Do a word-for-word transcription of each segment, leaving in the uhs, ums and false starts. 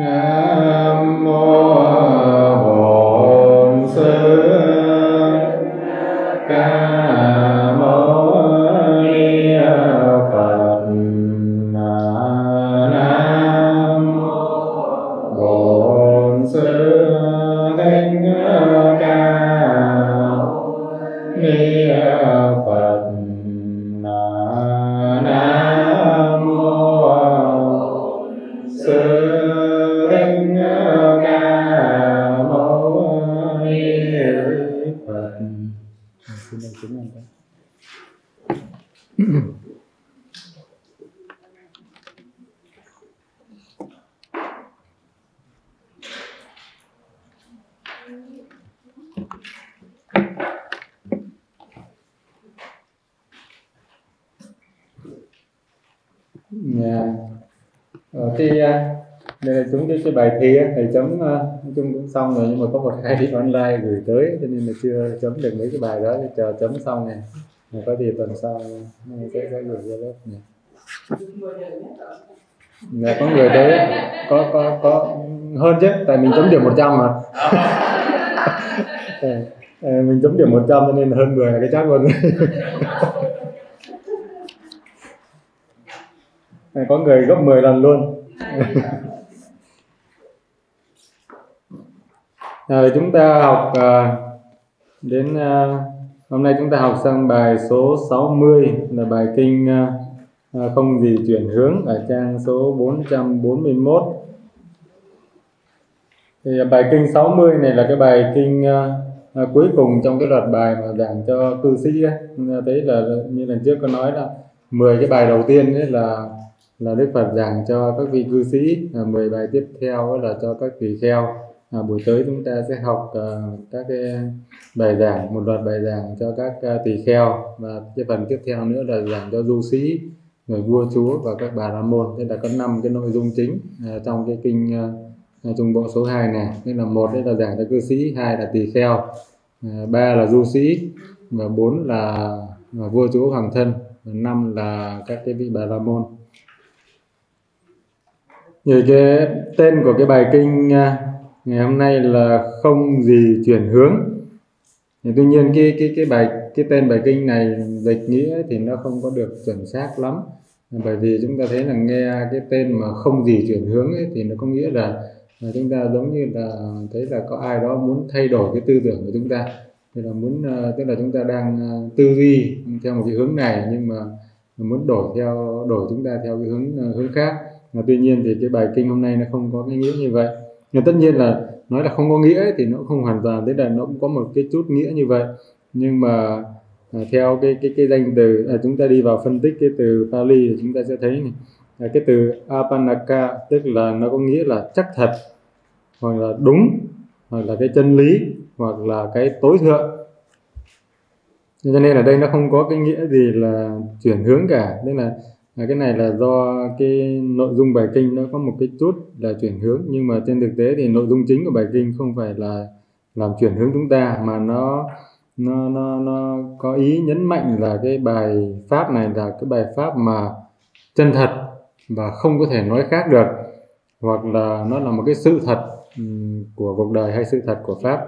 Nam mô Bổn Sư Ca Mâu Ni Phật. Nam mô Bổn Sư Thích Ca Ni Phật. Nam mô Sư Thích Ca Mâu Ni Phật. Xin đăng kính anh đó. Yeah. Ờ, cái đây là chúng cái, cái bài thi á, thầy chấm uh, nói chung cũng xong rồi, nhưng mà có một hai đứa online gửi tới cho nên là chưa chấm được mấy cái bài đó, thì chờ chấm xong này, rồi có gì tuần sau sẽ sẽ gửi ra lớp này. Là có người tới, có có có hơn chứ, tại mình chấm điểm một trăm mà. Mình chấm điểm một trăm cho nên là hơn mười là cái chắc luôn. Có người gấp mười lần luôn. Rồi chúng ta học uh, đến uh, hôm nay chúng ta học xong bài số sáu mươi là bài kinh uh, không gì chuyển hướng ở trang số bốn trăm bốn mươi mốt. Thì bài kinh sáu mươi này là cái bài kinh uh, uh, cuối cùng trong cái loạt bài mà giảng cho cư sĩ ấy. Đấy là như lần trước có nói là mười cái bài đầu tiên ấy là là Đức Phật giảng cho các vị cư sĩ, à, mười bài tiếp theo là cho các tỳ kheo. À, buổi tới chúng ta sẽ học uh, các cái bài giảng, một loạt bài giảng cho các uh, tỳ kheo, và cái phần tiếp theo nữa là giảng cho du sĩ, người vua chúa và các bà la môn. Thế là có năm cái nội dung chính uh, trong cái kinh uh, trung bộ số hai này. Thế là một đấy là giảng cho cư sĩ, hai là tỳ kheo, uh, ba là du sĩ, và bốn là uh, vua chúa hoàng thân, và năm là các cái vị bà la môn. Như cái tên của cái bài kinh ngày hôm nay là không gì chuyển hướng. Thì tuy nhiên cái cái cái bài cái tên bài kinh này dịch nghĩa thì nó không có được chuẩn xác lắm, bởi vì chúng ta thấy là nghe cái tên mà không gì chuyển hướng ấy, thì nó có nghĩa là, là chúng ta giống như là thấy là có ai đó muốn thay đổi cái tư tưởng của chúng ta, thì là muốn tức là chúng ta đang tư duy theo một cái hướng này, nhưng mà muốn đổi theo đổi chúng ta theo cái hướng hướng khác. Mà tuy nhiên thì cái bài kinh hôm nay nó không có cái nghĩa như vậy. Nhưng tất nhiên là nói là không có nghĩa ấy, thì nó không hoàn toàn, thế là nó cũng có một cái chút nghĩa như vậy. Nhưng mà à, theo cái cái cái danh từ, à, chúng ta đi vào phân tích cái từ Pali thì chúng ta sẽ thấy này, à, cái từ Apanaka tức là nó có nghĩa là chắc thật, hoặc là đúng, hoặc là cái chân lý, hoặc là cái tối thượng. Cho nên là đây nó không có cái nghĩa gì là chuyển hướng cả. Tức là À, cái này là do cái nội dung bài kinh nó có một cái chút là chuyển hướng, nhưng mà trên thực tế thì nội dung chính của bài kinh không phải là làm chuyển hướng chúng ta, mà nó nó nó nó có ý nhấn mạnh là cái bài pháp này là cái bài pháp mà chân thật và không có thể nói khác được, hoặc là nó là một cái sự thật um, của cuộc đời hay sự thật của pháp.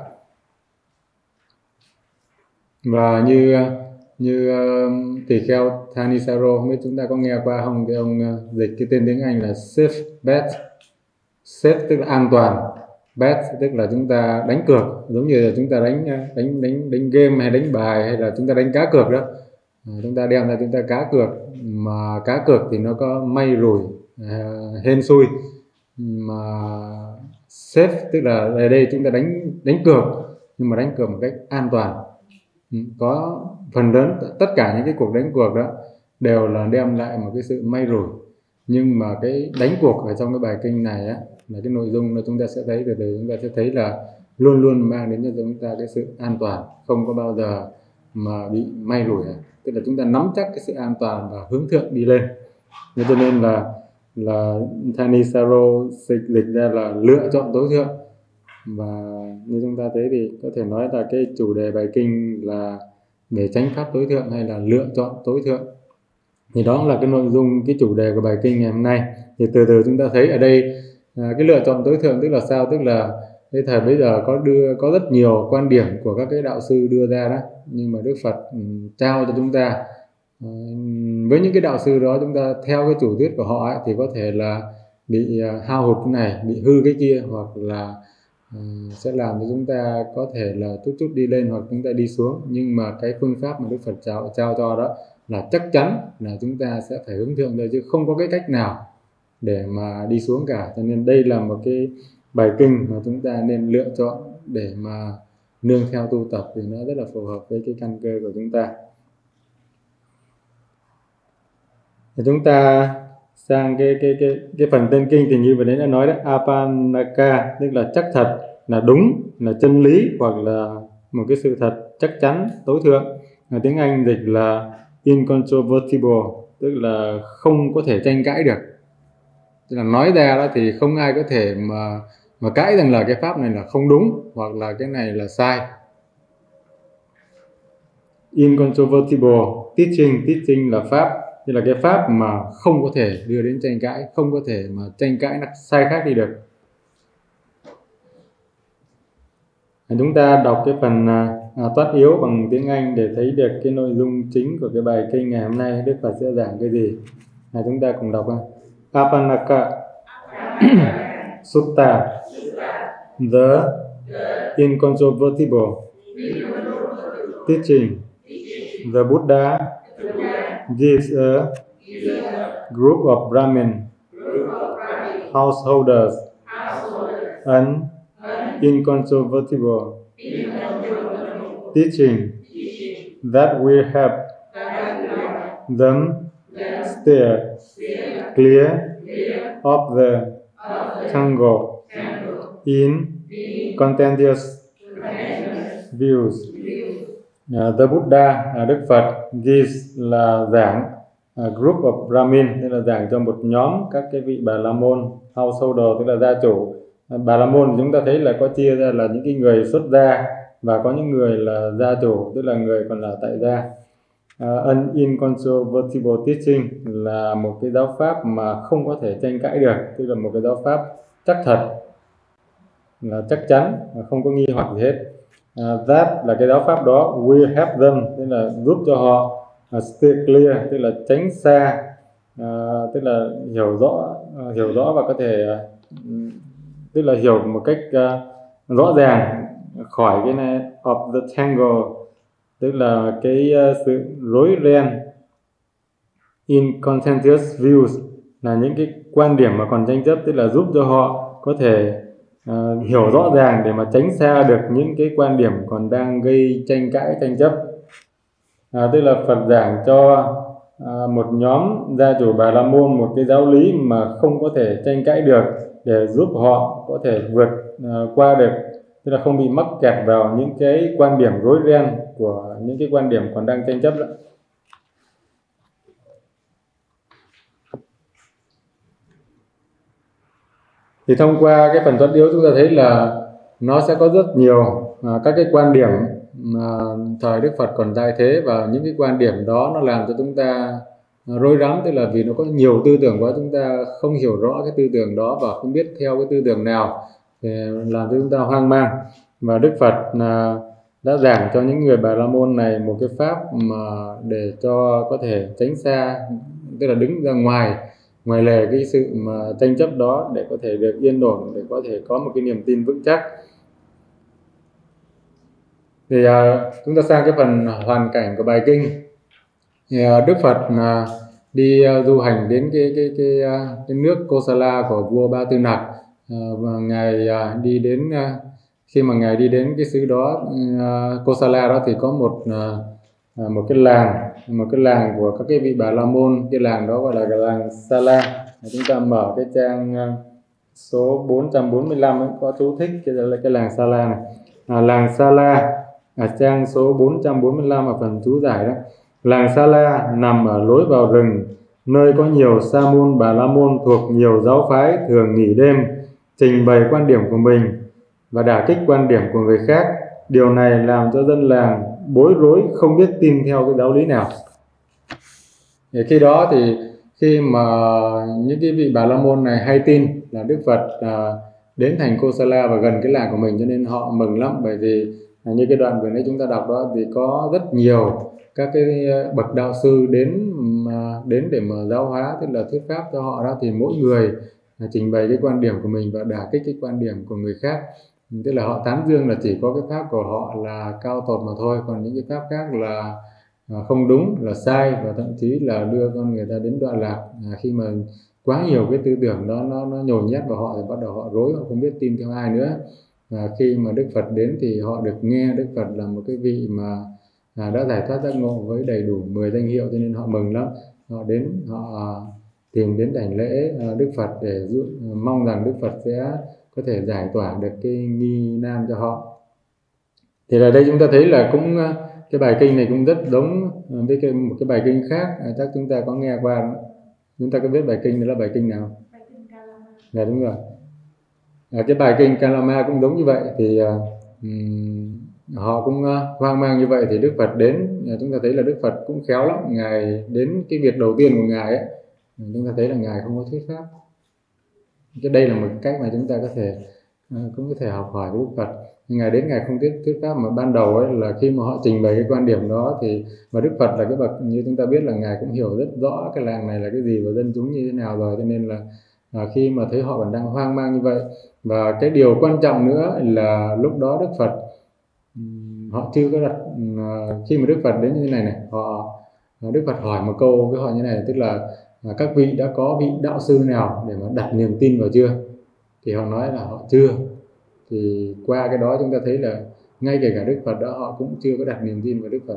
Và như như uh, tỳ kheo Thanissaro, không biết chúng ta có nghe qua không, cái ông uh, dịch cái tên tiếng Anh là safe bet. Safe tức là an toàn, bet tức là chúng ta đánh cược, giống như là chúng ta đánh đánh đánh đánh game hay đánh bài, hay là chúng ta đánh cá cược đó. À, chúng ta đem ra chúng ta cá cược, mà cá cược thì nó có may rủi, uh, hên xui. Mà safe tức là ở đây chúng ta đánh đánh cược, nhưng mà đánh cược một cách an toàn. Có phần lớn tất cả những cái cuộc đánh cuộc đó đều là đem lại một cái sự may rủi, nhưng mà cái đánh cuộc ở trong cái bài kinh này á, là cái nội dung là chúng ta sẽ thấy từ từ chúng ta sẽ thấy là luôn luôn mang đến cho chúng ta cái sự an toàn, không có bao giờ mà bị may rủi. Tức là chúng ta nắm chắc cái sự an toàn và hướng thượng đi lên. Nên cho nên là là Thanissaro dịch ra là lựa chọn tối thượng. Và như chúng ta thấy thì có thể nói là cái chủ đề bài kinh là để tránh pháp tối thượng hay là lựa chọn tối thượng. Thì đó là cái nội dung, cái chủ đề của bài kinh ngày hôm nay. Thì từ từ chúng ta thấy ở đây À, cái lựa chọn tối thượng tức là sao? Tức là cái thời bây giờ có đưa có rất nhiều quan điểm của các cái đạo sư đưa ra đó, nhưng mà Đức Phật um, trao cho chúng ta. À, với những cái đạo sư đó chúng ta theo cái chủ thuyết của họ ấy, thì có thể là bị uh, hao hụt cái này, bị hư cái kia, hoặc là uh, sẽ làm cho chúng ta có thể là chút chút đi lên hoặc chúng ta đi xuống. Nhưng mà cái phương pháp mà Đức Phật trao, trao cho đó là chắc chắn là chúng ta sẽ phải hướng thượng thôi, chứ không có cái cách nào để mà đi xuống cả. Cho nên đây là một cái bài kinh mà chúng ta nên lựa chọn để mà nương theo tu tập, thì nó rất là phù hợp với cái căn cơ của chúng ta. Thì chúng ta sang cái cái cái cái phần tên kinh thì như vừa nãy đã nói đấy, Apanaka tức là chắc thật, là đúng, là chân lý, hoặc là một cái sự thật chắc chắn tối thượng. Ở tiếng Anh dịch là incontrovertible, tức là không có thể tranh cãi được. Tức là nói ra đó thì không ai có thể mà mà cãi rằng là cái pháp này là không đúng hoặc là cái này là sai. Incontrovertible teaching, teaching là pháp, tức là cái pháp mà không có thể đưa đến tranh cãi, không có thể mà tranh cãi nó sai khác đi được. Chúng ta đọc cái phần à, toát yếu bằng tiếng Anh để thấy được cái nội dung chính của cái bài kinh ngày hôm nay Đức Phật sẽ giảng cái gì. À, chúng ta cùng đọc. Apanaka Sutta, the incontrovertible teaching the Buddha gives a group of Brahmin householders an incontrovertible teaching that will help them steer clear of the tangle in contentious views. Uh, the Buddha, uh, Đức Phật, gives là giảng, a group of Brahmin tức là giảng cho một nhóm các cái vị Bà La Môn, householder tức là gia chủ. Uh, Bà La Môn chúng ta thấy là có chia ra là những cái người xuất gia và có những người là gia chủ, tức là người còn là tại gia. Uh, an incontrovertible teaching là một cái giáo pháp mà không có thể tranh cãi được, tức là một cái giáo pháp chắc thật, là chắc chắn, không có nghi hoặc gì hết. Uh, that là cái giáo pháp đó will help them, tức là giúp cho họ uh, steer clear, tức là tránh xa, uh, tức là hiểu rõ, uh, hiểu rõ và có thể uh, tức là hiểu một cách uh, rõ ràng khỏi cái này of the tangle, tức là cái uh, sự rối ren. In contentious views là những cái quan điểm mà còn tranh chấp, tức là giúp cho họ có thể uh, hiểu rõ ràng để mà tránh xa được những cái quan điểm còn đang gây tranh cãi, tranh chấp. Uh, tức là Phật giảng cho uh, một nhóm gia chủ Bà La Môn một cái giáo lý mà không có thể tranh cãi được, để giúp họ có thể vượt uh, qua được, tức là không bị mắc kẹt vào những cái quan điểm rối ren của những cái quan điểm còn đang tranh chấp đó. Thì thông qua cái phần toát yếu chúng ta thấy là nó sẽ có rất nhiều à, các cái quan điểm mà thời Đức Phật còn tại thế, và những cái quan điểm đó nó làm cho chúng ta rối rắm, tức là vì nó có nhiều tư tưởng quá, chúng ta không hiểu rõ cái tư tưởng đó và không biết theo cái tư tưởng nào, thì làm cho chúng ta hoang mang. Và Đức Phật à, đã giảng cho những người Bà La Môn này một cái pháp mà để cho có thể tránh xa, tức là đứng ra ngoài ngoài lề cái sự mà tranh chấp đó, để có thể được yên ổn, để có thể có một cái niềm tin vững chắc. Thì à, chúng ta sang cái phần hoàn cảnh của bài kinh. Thì à, Đức Phật à, đi à, du hành đến cái cái cái, cái, cái nước Kosala của vua Ba Tư Nặc, à, và ngài à, đi đến à, khi mà ngài đi đến cái xứ đó, à, Kosala đó, thì có một à, một cái làng, một cái làng của các cái vị Bà La Môn. Cái làng đó gọi là cái làng Sala. Chúng ta mở cái trang số bốn trăm bốn mươi lăm ấy, có chú thích cái, cái làng Sala này. À, làng Sala ở trang số bốn trăm bốn mươi lăm ở phần chú giải đó. Làng Sala nằm ở lối vào rừng, nơi có nhiều sa môn Bà La Môn thuộc nhiều giáo phái thường nghỉ đêm, trình bày quan điểm của mình và đả kích quan điểm của người khác. Điều này làm cho dân làng bối rối, không biết tin theo cái giáo lý nào. Thì khi đó thì khi mà những cái vị Bà La Môn này hay tin là Đức Phật à, đến thành Kosala và gần cái làng của mình, cho nên họ mừng lắm. Bởi vì à, như cái đoạn vừa nãy chúng ta đọc đó thì có rất nhiều các cái bậc đạo sư đến mà đến để mà giáo hóa, tức là thuyết pháp cho họ đó, thì mỗi người à, trình bày cái quan điểm của mình và đả kích cái quan điểm của người khác. Tức là họ tán dương là chỉ có cái pháp của họ là cao tột mà thôi, còn những cái pháp khác là à, không đúng, là sai, và thậm chí là đưa con người ta đến đoạn lạc. À, khi mà quá nhiều cái tư tưởng đó nó nó nhồi nhét vào họ thì bắt đầu họ rối, họ không biết tin theo ai nữa. Và khi mà Đức Phật đến thì họ được nghe Đức Phật là một cái vị mà à, đã giải thoát giác ngộ với đầy đủ mười danh hiệu, cho nên họ mừng lắm. Họ đến họ à, tìm đến đảnh lễ à, Đức Phật để dụ, à, mong rằng Đức Phật sẽ có thể giải tỏa được cái nghi nan cho họ. Thì ở đây chúng ta thấy là cũng cái bài kinh này cũng rất giống với cái, một cái bài kinh khác, à, chắc chúng ta có nghe qua đó. Chúng ta có biết bài kinh đó là bài kinh nào? Bài kinh Kalama. Dạ đúng rồi. À, cái bài kinh Kalama cũng giống như vậy. Thì uh, um, họ cũng uh, hoang mang như vậy thì Đức Phật đến. uh, Chúng ta thấy là Đức Phật cũng khéo lắm. Ngài đến cái việc đầu tiên của Ngài ấy, chúng ta thấy là Ngài không có thuyết pháp. Cái đây là một cách mà chúng ta có thể uh, cũng có thể học hỏi của Đức Phật. Ngài đến Ngài không thuyết thuyết pháp, mà ban đầu ấy là khi mà họ trình bày cái quan điểm đó thì và Đức Phật là cái bậc như chúng ta biết là Ngài cũng hiểu rất rõ cái làng này là cái gì và dân chúng như thế nào rồi, cho nên là à, khi mà thấy họ còn đang hoang mang như vậy. Và cái điều quan trọng nữa là lúc đó Đức Phật họ chưa có đặt, khi mà Đức Phật đến như thế này này, họ Đức Phật hỏi một câu với họ như này, tức là các vị đã có vị đạo sư nào để mà đặt niềm tin vào chưa? Thì họ nói là họ chưa. Thì qua cái đó chúng ta thấy là ngay kể cả Đức Phật đó họ cũng chưa có đặt niềm tin vào Đức Phật.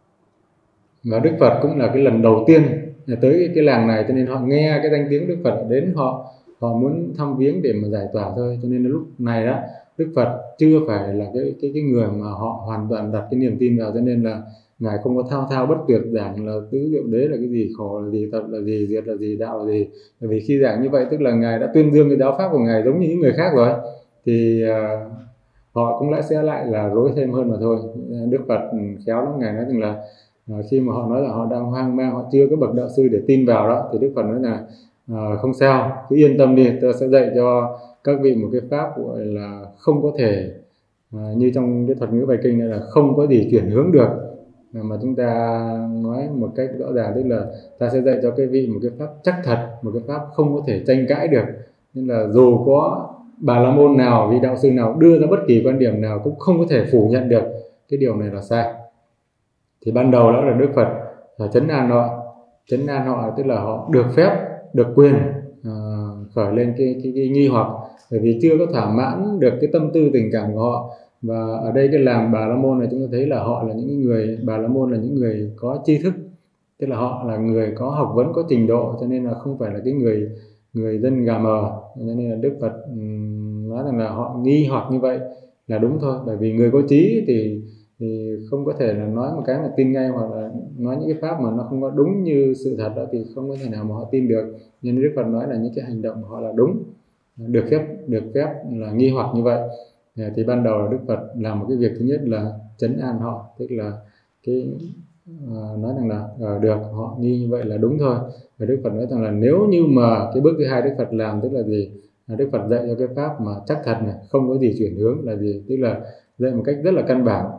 Và Đức Phật cũng là cái lần đầu tiên tới cái làng này, cho nên họ nghe cái danh tiếng Đức Phật đến, họ họ muốn thăm viếng để mà giải tỏa thôi. Cho nên lúc này đó Đức Phật chưa phải là cái cái cái người mà họ hoàn toàn đặt cái niềm tin vào, cho nên là Ngài không có thao thao bất tuyệt giảng là tứ diệu đế là cái gì, khổ là gì, tập là gì, diệt là gì, đạo là gì. Bởi vì khi giảng như vậy tức là Ngài đã tuyên dương cái giáo pháp của Ngài giống như những người khác rồi, thì uh, họ cũng lại sẽ lại là rối thêm hơn mà thôi. Đức Phật khéo lắm, Ngài nói rằng là uh, khi mà họ nói là họ đang hoang mang, họ chưa có bậc đạo sư để tin vào đó, thì Đức Phật nói là uh, không sao, cứ yên tâm đi, tôi sẽ dạy cho các vị một cái pháp gọi là không có thể uh, như trong cái thuật ngữ bài kinh này là không có gì chuyển hướng được, mà chúng ta nói một cách rõ ràng, tức là ta sẽ dạy cho cái vị một cái pháp chắc thật, một cái pháp không có thể tranh cãi được. Nên là dù có Bà La Môn nào, vị đạo sư nào đưa ra bất kỳ quan điểm nào cũng không có thể phủ nhận được cái điều này là sai. Thì ban đầu đó là Đức Phật trấn an họ, trấn an họ tức là họ được phép, được quyền uh, khởi lên cái, cái, cái nghi hoặc, bởi vì chưa có thỏa mãn được cái tâm tư tình cảm của họ. Và ở đây cái làng Bà La Môn này chúng ta thấy là họ là những người, Bà La Môn là những người có tri thức, tức là họ là người có học vấn, có trình độ, cho nên là không phải là cái người người dân gà mờ. Cho nên là Đức Phật um, nói rằng là họ nghi hoặc như vậy là đúng thôi, bởi vì người có trí thì thì không có thể là nói một cái mà tin ngay, hoặc là nói những cái pháp mà nó không có đúng như sự thật đó thì không có thể nào mà họ tin được. Nên Đức Phật nói là những cái hành động của họ là đúng, được phép được phép là nghi hoặc như vậy. Thì ban đầu là Đức Phật làm một cái việc thứ nhất là trấn an họ, tức là cái uh, nói rằng là uh, được, họ nghi như vậy là đúng thôi. Và Đức Phật nói rằng là nếu như mà cái bước thứ hai Đức Phật làm tức là gì? Là Đức Phật dạy cho cái pháp mà chắc thật này, không có gì chuyển hướng là gì? Tức là dạy một cách rất là căn bản.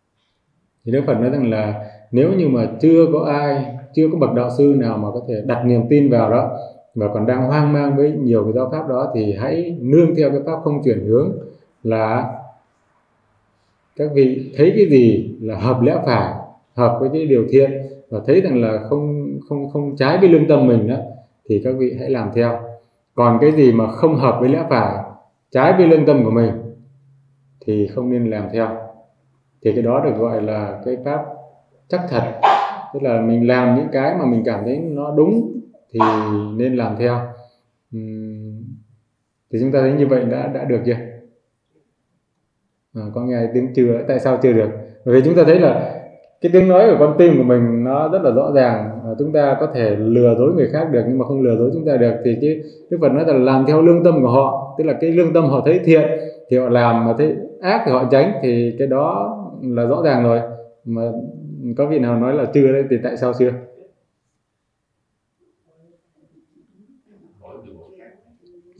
Thì Đức Phật nói rằng là nếu như mà chưa có ai, chưa có bậc đạo sư nào mà có thể đặt niềm tin vào đó và còn đang hoang mang với nhiều cái giáo pháp đó, thì hãy nương theo cái pháp không chuyển hướng, là các vị thấy cái gì là hợp lẽ phải, hợp với cái điều thiện, và thấy rằng là không không không trái với lương tâm mình đó, thì các vị hãy làm theo. Còn cái gì mà không hợp với lẽ phải, trái với lương tâm của mình thì không nên làm theo. Thì cái đó được gọi là cái pháp chắc thật, tức là mình làm những cái mà mình cảm thấy nó đúng thì nên làm theo. uhm, thì chúng ta thấy như vậy đã đã được chưa? À, có nghe tiếng chưa? Tại sao chưa được? Bởi vì chúng ta thấy là cái tiếng nói của con tim của mình nó rất là rõ ràng, à, chúng ta có thể lừa dối người khác được nhưng mà không lừa dối chúng ta được. Thì cái Đức Phật nói là làm theo lương tâm của họ, tức là cái lương tâm họ thấy thiện thì họ làm, mà thấy ác thì họ tránh, thì cái đó là rõ ràng rồi. Mà có vị nào nói là chưa đấy, thì tại sao chưa?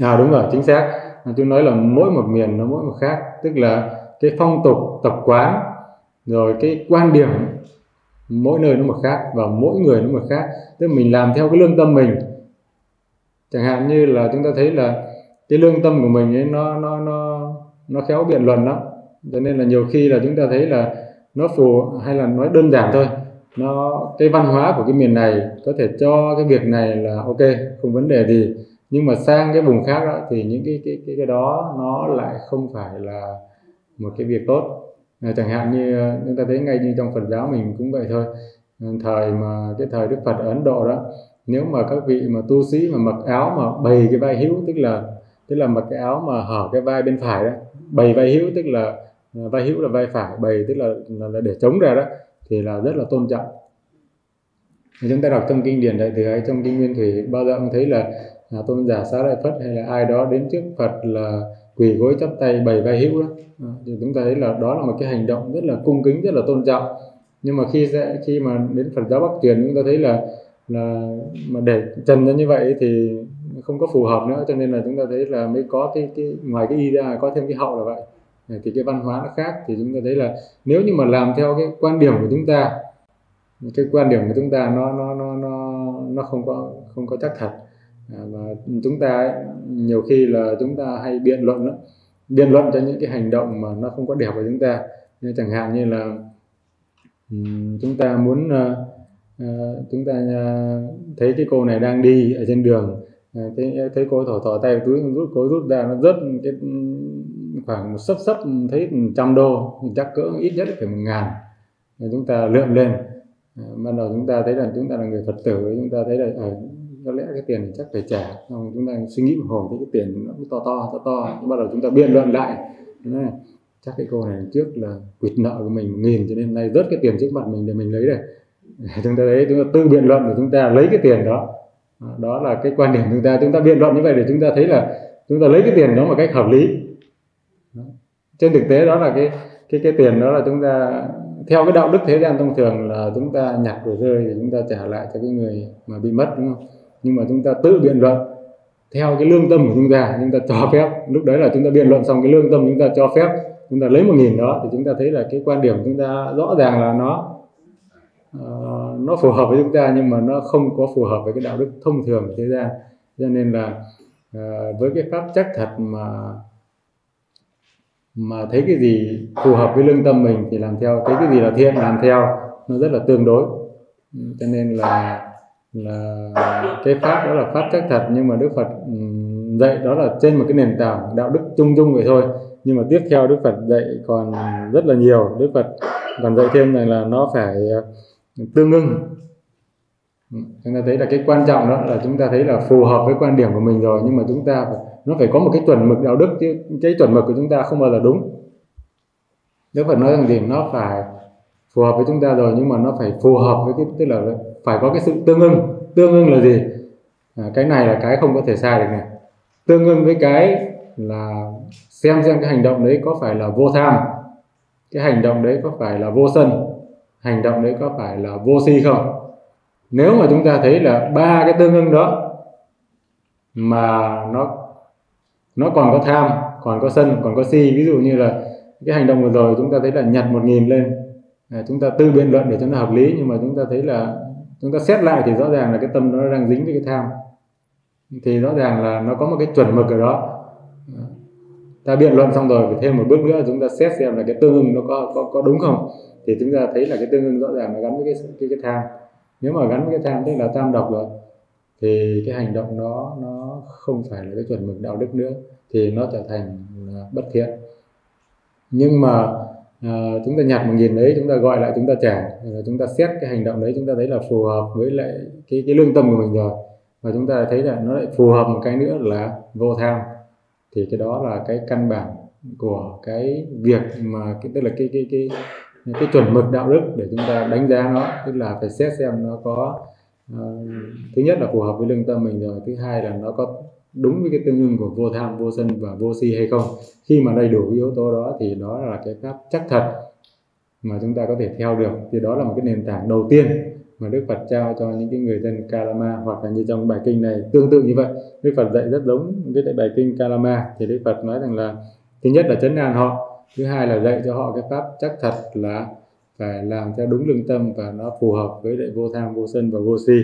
À đúng rồi, chính xác. Tôi nói là mỗi một miền nó mỗi một khác, tức là cái phong tục tập quán rồi cái quan điểm mỗi nơi nó một khác và mỗi người nó một khác. Tức là mình làm theo cái lương tâm mình. Chẳng hạn như là chúng ta thấy là cái lương tâm của mình ấy nó nó nó nó khéo biện luận lắm, cho nên là nhiều khi là chúng ta thấy là nó phù, hay là nói đơn giản thôi, nó cái văn hóa của cái miền này có thể cho cái việc này là ok, không vấn đề gì, nhưng mà sang cái vùng khác đó, thì những cái cái cái cái đó nó lại không phải là một cái việc tốt. À, chẳng hạn như chúng ta thấy ngay như trong Phật giáo mình cũng vậy thôi. Thời mà cái thời Đức Phật ở Ấn Độ đó, nếu mà các vị mà tu sĩ mà mặc áo mà bày cái vai hữu, tức là tức là mặc cái áo mà hở cái vai bên phải đó, bày vai hữu tức là vai hữu là vai phải, bày tức là, là, là để chống ra đó, thì là rất là tôn trọng. Thì chúng ta đọc trong kinh điển Đại Thừa hay trong kinh Nguyên Thủy bao giờ cũng thấy là à, tôn giả Xá Lợi Phất hay là ai đó đến trước Phật là quỳ gối chắp tay bày vai hữu đó, à, thì chúng ta thấy là đó là một cái hành động rất là cung kính, rất là tôn trọng. Nhưng mà khi sẽ khi mà đến Phật giáo Bắc truyền, chúng ta thấy là là mà để trần ra như vậy thì không có phù hợp nữa, cho nên là chúng ta thấy là mới có cái cái ngoài cái y ra có thêm cái hậu là vậy. Thì cái văn hóa nó khác, thì chúng ta thấy là nếu như mà làm theo cái quan điểm của chúng ta, cái quan điểm của chúng ta nó nó nó nó nó không có không có chắc thật, à, và chúng ta ấy, nhiều khi là chúng ta hay biện luận đó, biện luận cho những cái hành động mà nó không có đẹp của chúng ta. Như chẳng hạn như là um, chúng ta muốn uh, uh, chúng ta uh, thấy cái cô này đang đi ở trên đường, uh, thấy, thấy cô thỏ thỏ tay vào túi, rút cô rút ra nó rớt cái khoảng một sấp sấp thấy trăm đô, chắc cỡ ít nhất phải một ngàn, chúng ta lượm lên. À, ban đầu chúng ta thấy là chúng ta là người Phật tử, chúng ta thấy là ở có lẽ cái tiền này chắc phải trả, xong chúng ta suy nghĩ một hồi thấy cái tiền nó to to to to, bắt đầu chúng ta biện luận lại, nói, chắc cái cô này trước là quỵt nợ của mình một nghìn, cho nên nay rớt cái tiền trước mặt mình để mình lấy đây. Chúng ta thấy chúng ta tự biện luận để chúng ta lấy cái tiền đó. À, đó là cái quan điểm chúng ta chúng ta biện luận như vậy để chúng ta thấy là chúng ta lấy cái tiền đó một cách hợp lý. Đó. Trên thực tế đó là cái cái cái tiền đó là chúng ta theo cái đạo đức thế gian thông thường là chúng ta nhặt của rơi thì chúng ta trả lại cho cái người mà bị mất, đúng không? Nhưng mà chúng ta tự biện luận theo cái lương tâm của chúng ta, chúng ta cho phép, lúc đấy là chúng ta biện luận xong cái lương tâm chúng ta cho phép chúng ta lấy một nghìn đó, thì chúng ta thấy là cái quan điểm của chúng ta rõ ràng là nó uh, nó phù hợp với chúng ta, nhưng mà nó không có phù hợp với cái đạo đức thông thường của thế gian. Cho nên là uh, với cái pháp chắc thật mà mà thấy cái gì phù hợp với lương tâm mình thì làm theo, thấy cái gì là thiện làm theo, nó rất là tương đối. Cho nên là là cái pháp đó là pháp chắc thật, nhưng mà Đức Phật dạy đó là trên một cái nền tảng đạo đức chung chung vậy thôi. Nhưng mà tiếp theo Đức Phật dạy còn rất là nhiều. Đức Phật còn dạy thêm rằng là nó phải tương ưng. Chúng ta thấy là cái quan trọng đó là chúng ta thấy là phù hợp với quan điểm của mình rồi, nhưng mà chúng ta phải, nó phải có một cái chuẩn mực đạo đức, chứ cái chuẩn mực của chúng ta không bao giờ đúng. Đức Phật nói rằng gì, nó phải phù hợp với chúng ta rồi, nhưng mà nó phải phù hợp với cái, tức là phải có cái sự tương ưng. Tương ưng là gì? À, cái này là cái không có thể sai được này. Tương ưng với cái là xem xem cái hành động đấy có phải là vô tham, cái hành động đấy có phải là vô sân, hành động đấy có phải là vô si không. Nếu mà chúng ta thấy là ba cái tương ưng đó mà nó nó còn có tham, còn có sân, còn có si, ví dụ như là cái hành động vừa rồi chúng ta thấy là nhặt một nghìn lên, à, chúng ta tư biện luận để cho nó hợp lý, nhưng mà chúng ta thấy là chúng ta xét lại thì rõ ràng là cái tâm nó đang dính với cái tham, thì rõ ràng là nó có một cái chuẩn mực ở đó. Ta biện luận xong rồi phải thêm một bước nữa, chúng ta xét xem là cái tương ưng nó có có, có đúng không, thì chúng ta thấy là cái tương ưng rõ ràng nó gắn với cái cái, cái tham. Nếu mà gắn với cái tham tức là tham độc rồi, thì cái hành động đó nó không phải là cái chuẩn mực đạo đức nữa, thì nó trở thành bất thiện. Nhưng mà à, chúng ta nhặt một nghìn đấy, chúng ta gọi lại chúng ta trả, chúng ta xét cái hành động đấy, chúng ta thấy là phù hợp với lại cái, cái lương tâm của mình rồi, và chúng ta thấy là nó lại phù hợp một cái nữa là vô tham, thì cái đó là cái căn bản của cái việc mà cái, tức là cái cái cái cái chuẩn mực đạo đức để chúng ta đánh giá nó, tức là phải xét xem nó có uh, thứ nhất là phù hợp với lương tâm mình rồi, thứ hai là nó có đúng với cái tương ưng của vô tham, vô sân và vô si hay không. Khi mà đầy đủ cái yếu tố đó thì đó là cái pháp chắc thật mà chúng ta có thể theo được, thì đó là một cái nền tảng đầu tiên mà Đức Phật trao cho những cái người dân Kalama, hoặc là như trong bài kinh này tương tự như vậy. Đức Phật dạy rất giống với lại bài kinh Kalama. Thì Đức Phật nói rằng là thứ nhất là trấn an họ, thứ hai là dạy cho họ cái pháp chắc thật là phải làm theo đúng lương tâm và nó phù hợp với lại vô tham, vô sân và vô si.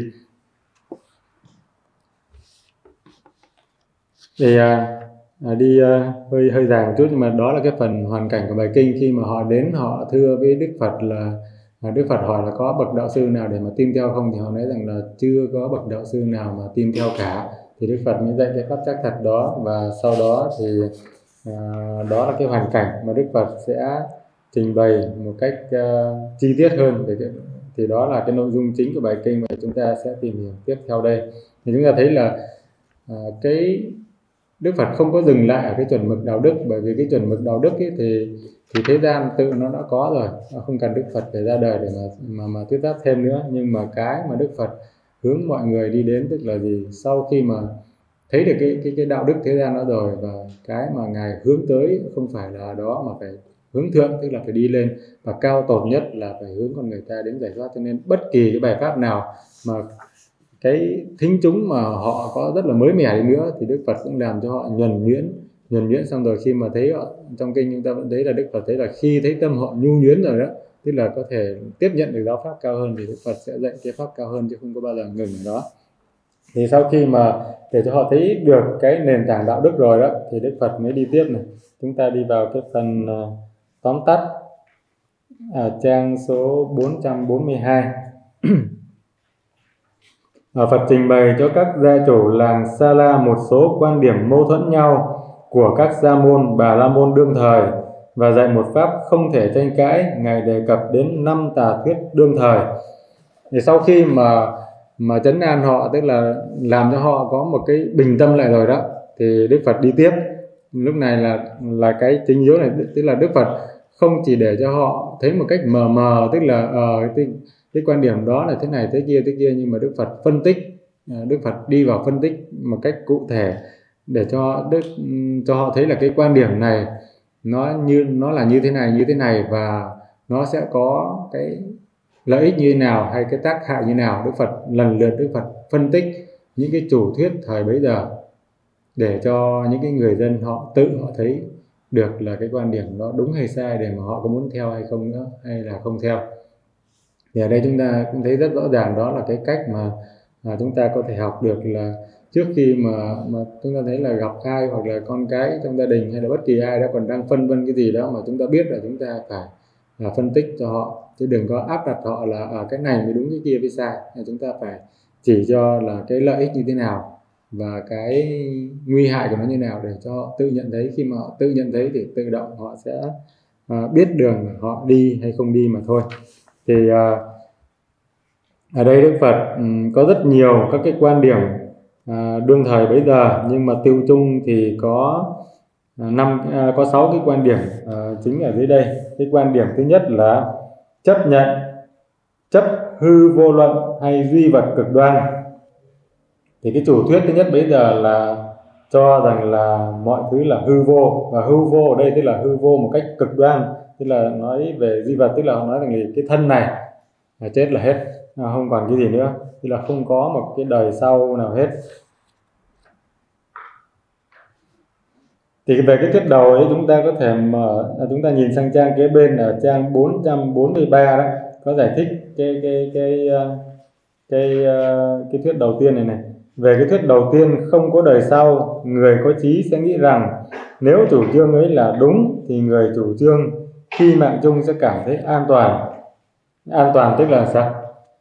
Thì à, à, đi à, hơi hơi dài một chút, nhưng mà đó là cái phần hoàn cảnh của bài kinh. Khi mà họ đến họ thưa với Đức Phật là à, Đức Phật hỏi là có bậc đạo sư nào để mà tin theo không, thì họ nói rằng là chưa có bậc đạo sư nào mà tin theo cả. Thì Đức Phật mới dạy cái pháp chắc thật đó, và sau đó thì à, đó là cái hoàn cảnh mà Đức Phật sẽ trình bày một cách uh, chi tiết hơn về cái, thì đó là cái nội dung chính của bài kinh mà chúng ta sẽ tìm hiểu tiếp theo đây. Thì chúng ta thấy là uh, cái Đức Phật không có dừng lại ở cái chuẩn mực đạo đức, bởi vì cái chuẩn mực đạo đức ấy thì thì thế gian tự nó đã có rồi, nó không cần Đức Phật phải ra đời để mà mà mà thuyết pháp thêm nữa. Nhưng mà cái mà Đức Phật hướng mọi người đi đến tức là gì? Sau khi mà thấy được cái cái cái đạo đức thế gian đó rồi, và cái mà ngài hướng tới không phải là đó mà phải hướng thượng, tức là phải đi lên, và cao tột nhất là phải hướng con người ta đến giải thoát. Cho nên bất kỳ cái bài pháp nào mà cái thính chúng mà họ có rất là mới mẻ đi nữa thì Đức Phật cũng làm cho họ nhuần nhuyễn nhuần nhuyễn xong rồi khi mà thấy họ, trong kinh chúng ta vẫn thấy là Đức Phật thấy là khi thấy tâm họ nhu nhuyễn rồi đó, tức là có thể tiếp nhận được giáo pháp cao hơn, thì Đức Phật sẽ dạy cái pháp cao hơn chứ không có bao giờ ngừng ở đó. Thì sau khi mà để cho họ thấy được cái nền tảng đạo đức rồi đó, thì Đức Phật mới đi tiếp này. Chúng ta đi vào cái phần uh, tóm tắt ở trang số bốn trăm bốn mươi hai. Ở Phật trình bày cho các gia chủ làng Sa La một số quan điểm mâu thuẫn nhau của các sa môn, bà la môn đương thời, và dạy một pháp không thể tranh cãi. Ngài đề cập đến năm tà thuyết đương thời. Thì sau khi mà mà trấn an họ, tức là làm cho họ có một cái bình tâm lại rồi đó, thì Đức Phật đi tiếp. Lúc này là là cái chính yếu này, tức là Đức Phật không chỉ để cho họ thấy một cách mờ mờ, tức là ờ uh, cái, cái quan điểm đó là thế này thế kia thế kia, nhưng mà Đức Phật phân tích, Đức Phật đi vào phân tích một cách cụ thể để cho Đức cho họ thấy là cái quan điểm này nó như nó là như thế này như thế này, và nó sẽ có cái lợi ích như thế nào hay cái tác hại như thế nào. Đức Phật lần lượt Đức Phật phân tích những cái chủ thuyết thời bấy giờ để cho những cái người dân họ tự họ thấy được là cái quan điểm đó đúng hay sai, để mà họ có muốn theo hay không nữa, hay là không theo. Thì ở đây chúng ta cũng thấy rất rõ ràng đó là cái cách mà, mà chúng ta có thể học được, là trước khi mà, mà chúng ta thấy là gặp ai hoặc là con cái trong gia đình hay là bất kỳ ai đó còn đang phân vân cái gì đó, mà chúng ta biết là chúng ta phải là phân tích cho họ, chứ đừng có áp đặt họ là ở cái này mới đúng cái kia mới sai. Chúng ta phải chỉ cho là cái lợi ích như thế nào và cái nguy hại của nó như thế nào để cho họ tự nhận thấy. Khi mà họ tự nhận thấy thì tự động họ sẽ uh, biết đường họ đi hay không đi mà thôi. Thì uh, ở đây Đức Phật um, có rất nhiều các cái quan điểm uh, đương thời bấy giờ, nhưng mà tiêu chung thì có uh, năm uh, có sáu cái quan điểm uh, chính ở dưới đây. Cái quan điểm thứ nhất là chấp nhận, chấp hư vô luận hay duy vật cực đoan. Thì cái chủ thuyết thứ nhất bây giờ là cho rằng là mọi thứ là hư vô, và hư vô ở đây tức là hư vô một cách cực đoan, tức là nói về duy vật, tức là họ nói rằng là cái thân này là chết là hết, không còn cái gì nữa, tức là không có một cái đời sau nào hết. Thì về cái thuyết đầu ấy chúng ta có thể mở, chúng ta nhìn sang trang kế bên ở trang bốn trăm bốn mươi ba đó, có giải thích cái cái cái cái cái, cái thuyết đầu tiên này này. Về cái thuyết đầu tiên không có đời sau, người có trí sẽ nghĩ rằng nếu chủ trương ấy là đúng thì người chủ trương khi mạng chung sẽ cảm thấy an toàn. An toàn tức là sao?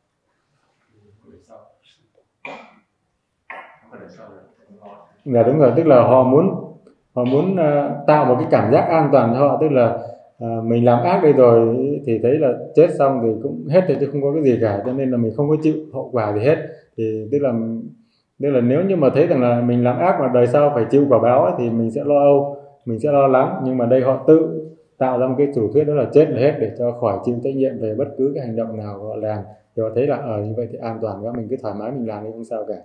Dạ đúng rồi, tức là họ muốn họ muốn uh, tạo một cái cảm giác an toàn cho họ, tức là uh, mình làm ác đây rồi thì thấy là chết xong thì cũng hết rồi chứ không có cái gì cả, cho nên là mình không có chịu hậu quả gì hết. Thì tức là tức là nếu như mà thấy rằng là mình làm ác mà đời sau phải chịu quả báo ấy, thì mình sẽ lo âu, mình sẽ lo lắng. Nhưng mà đây họ tự tạo ra một cái chủ thuyết đó là chết là hết, để cho khỏi chịu trách nhiệm về bất cứ cái hành động nào họ làm. Thì họ thấy là ở như vậy thì an toàn quá, mình cứ thoải mái mình làm thì không sao cả.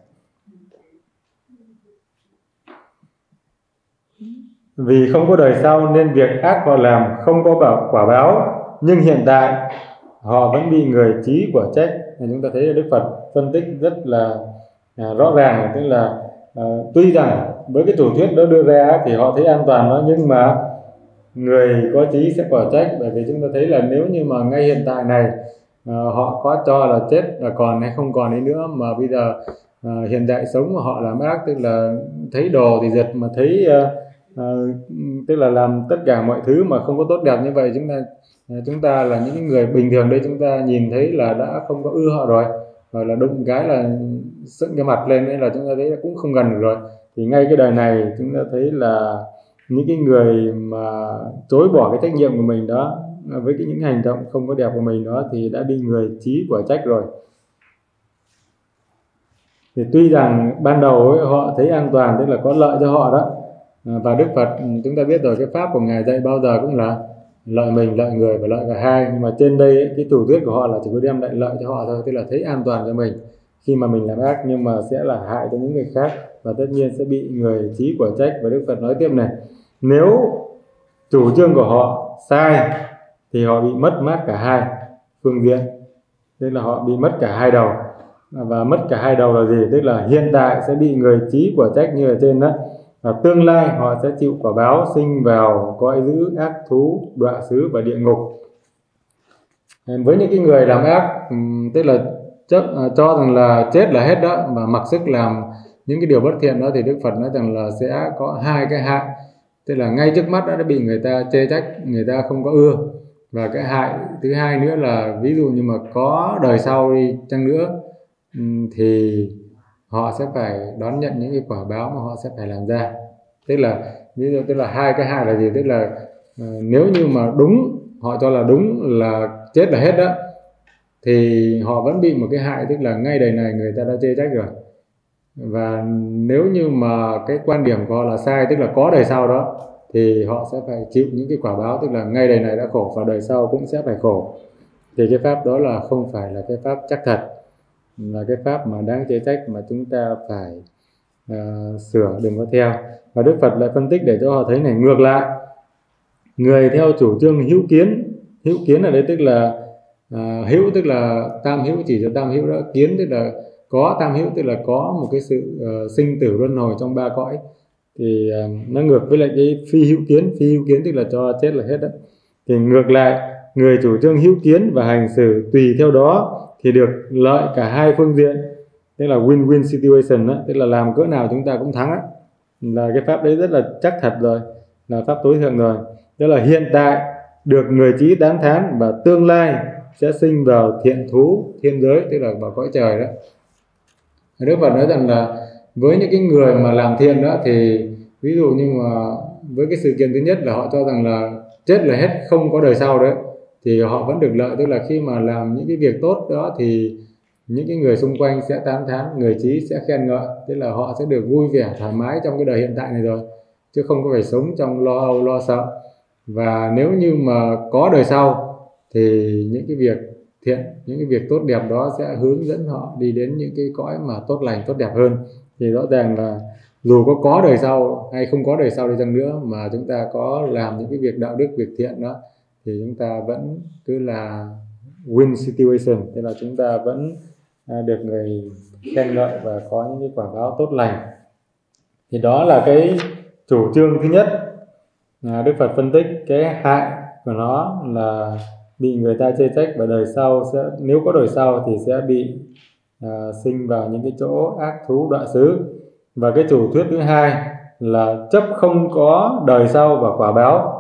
Vì không có đời sau nên việc ác họ làm không có quả báo, nhưng hiện tại họ vẫn bị người trí của trách. Chúng ta thấy là Đức Phật phân tích rất là à, rõ ràng, tức là à, tuy rằng với cái chủ thuyết đó đưa ra thì họ thấy an toàn đó, nhưng mà người có trí sẽ quả trách. Bởi vì chúng ta thấy là nếu như mà ngay hiện tại này à, họ có cho là chết là còn hay không còn ấy nữa, mà bây giờ à, hiện tại sống mà họ làm ác, tức là thấy đồ thì giật, mà thấy à, à, tức là làm tất cả mọi thứ mà không có tốt đẹp như vậy, chúng ta chúng ta là những người bình thường đây, chúng ta nhìn thấy là đã không có ưa họ rồi, hoặc là đụng cái là sững cái mặt lên, nên là chúng ta thấy là cũng không gần được rồi. Thì ngay cái đời này chúng ta thấy là những cái người mà chối bỏ cái trách nhiệm của mình đó, với cái những hành động không có đẹp của mình đó, thì đã bị người trí của trách rồi. Thì tuy rằng ban đầu ấy, họ thấy an toàn, tức là có lợi cho họ đó, và Đức Phật chúng ta biết rồi, cái pháp của Ngài dạy bao giờ cũng là lợi mình, lợi người và lợi cả hai. Nhưng mà trên đây ấy, cái chủ thuyết của họ là chỉ có đem lại lợi cho họ thôi, tức là thấy an toàn cho mình khi mà mình làm ác, nhưng mà sẽ là hại cho những người khác, và tất nhiên sẽ bị người trí của trách. Và Đức Phật nói tiếp này, nếu chủ trương của họ sai thì họ bị mất mát cả hai phương diện, tức là họ bị mất cả hai đầu. Và mất cả hai đầu là gì? Tức là hiện tại sẽ bị người trí của trách như ở trên đó, và tương lai họ sẽ chịu quả báo sinh vào cõi dữ, ác thú, đọa xứ và địa ngục. Với những cái người làm ác, tức là chấp, cho rằng là chết là hết đó, mà mặc sức làm những cái điều bất thiện đó, thì Đức Phật nói rằng là sẽ có hai cái hại. Tức là ngay trước mắt đã bị người ta chê trách, người ta không có ưa. Và cái hại thứ hai nữa là ví dụ như mà có đời sau đi chăng nữa thì họ sẽ phải đón nhận những cái quả báo mà họ sẽ phải làm ra. Tức là ví dụ tức là hai cái hại là gì? Tức là uh, nếu như mà đúng, họ cho là đúng là chết là hết đó, thì họ vẫn bị một cái hại, tức là ngay đời này người ta đã chê trách rồi. Và nếu như mà cái quan điểm của họ là sai, tức là có đời sau đó, thì họ sẽ phải chịu những cái quả báo, tức là ngay đời này đã khổ và đời sau cũng sẽ phải khổ. Thì cái pháp đó là không phải là cái pháp chắc thật, là cái pháp mà đáng chê trách, mà chúng ta phải uh, sửa, đừng có theo. Và Đức Phật lại phân tích để cho họ thấy này, ngược lại, người theo chủ trương hữu kiến, hữu kiến ở đây tức là uh, hữu tức là tam hữu, chỉ cho tam hữu đó, kiến tức là có, tam hữu tức là có một cái sự uh, sinh tử luân hồi trong ba cõi, thì uh, nó ngược với lại cái phi hữu kiến. Phi hữu kiến tức là cho chết là hết đó. Thì ngược lại, người chủ trương hữu kiến và hành xử tùy theo đó thì được lợi cả hai phương diện, tức là win-win situation đó, tức là làm cỡ nào chúng ta cũng thắng đó. Là cái pháp đấy rất là chắc thật rồi, là pháp tối thượng rồi. Tức là hiện tại được người trí tán thán, và tương lai sẽ sinh vào thiện thú thiên giới, tức là vào cõi trời đó. Đức Phật nói rằng là với những cái người mà làm thiện đó, thì ví dụ như mà với cái sự kiện thứ nhất là họ cho rằng là chết là hết, không có đời sau đấy, thì họ vẫn được lợi. Tức là khi mà làm những cái việc tốt đó thì những cái người xung quanh sẽ tán thán, người trí sẽ khen ngợi, tức là họ sẽ được vui vẻ thoải mái trong cái đời hiện tại này rồi, chứ không có phải sống trong lo âu lo sợ. Và nếu như mà có đời sau thì những cái việc thiện, những cái việc tốt đẹp đó sẽ hướng dẫn họ đi đến những cái cõi mà tốt lành, tốt đẹp hơn. Thì rõ ràng là dù có có đời sau hay không có đời sau đi chăng nữa, mà chúng ta có làm những cái việc đạo đức, việc thiện đó, thì chúng ta vẫn cứ là win situation, tức là chúng ta vẫn được người khen ngợi và có những cái quả báo tốt lành. Thì đó là cái chủ trương thứ nhất. Đức Phật phân tích cái hại của nó là bị người ta chê trách, và đời sau sẽ, nếu có đời sau thì sẽ bị uh, sinh vào những cái chỗ ác thú đọa xứ. Và cái chủ thuyết thứ hai là chấp không có đời sau và quả báo.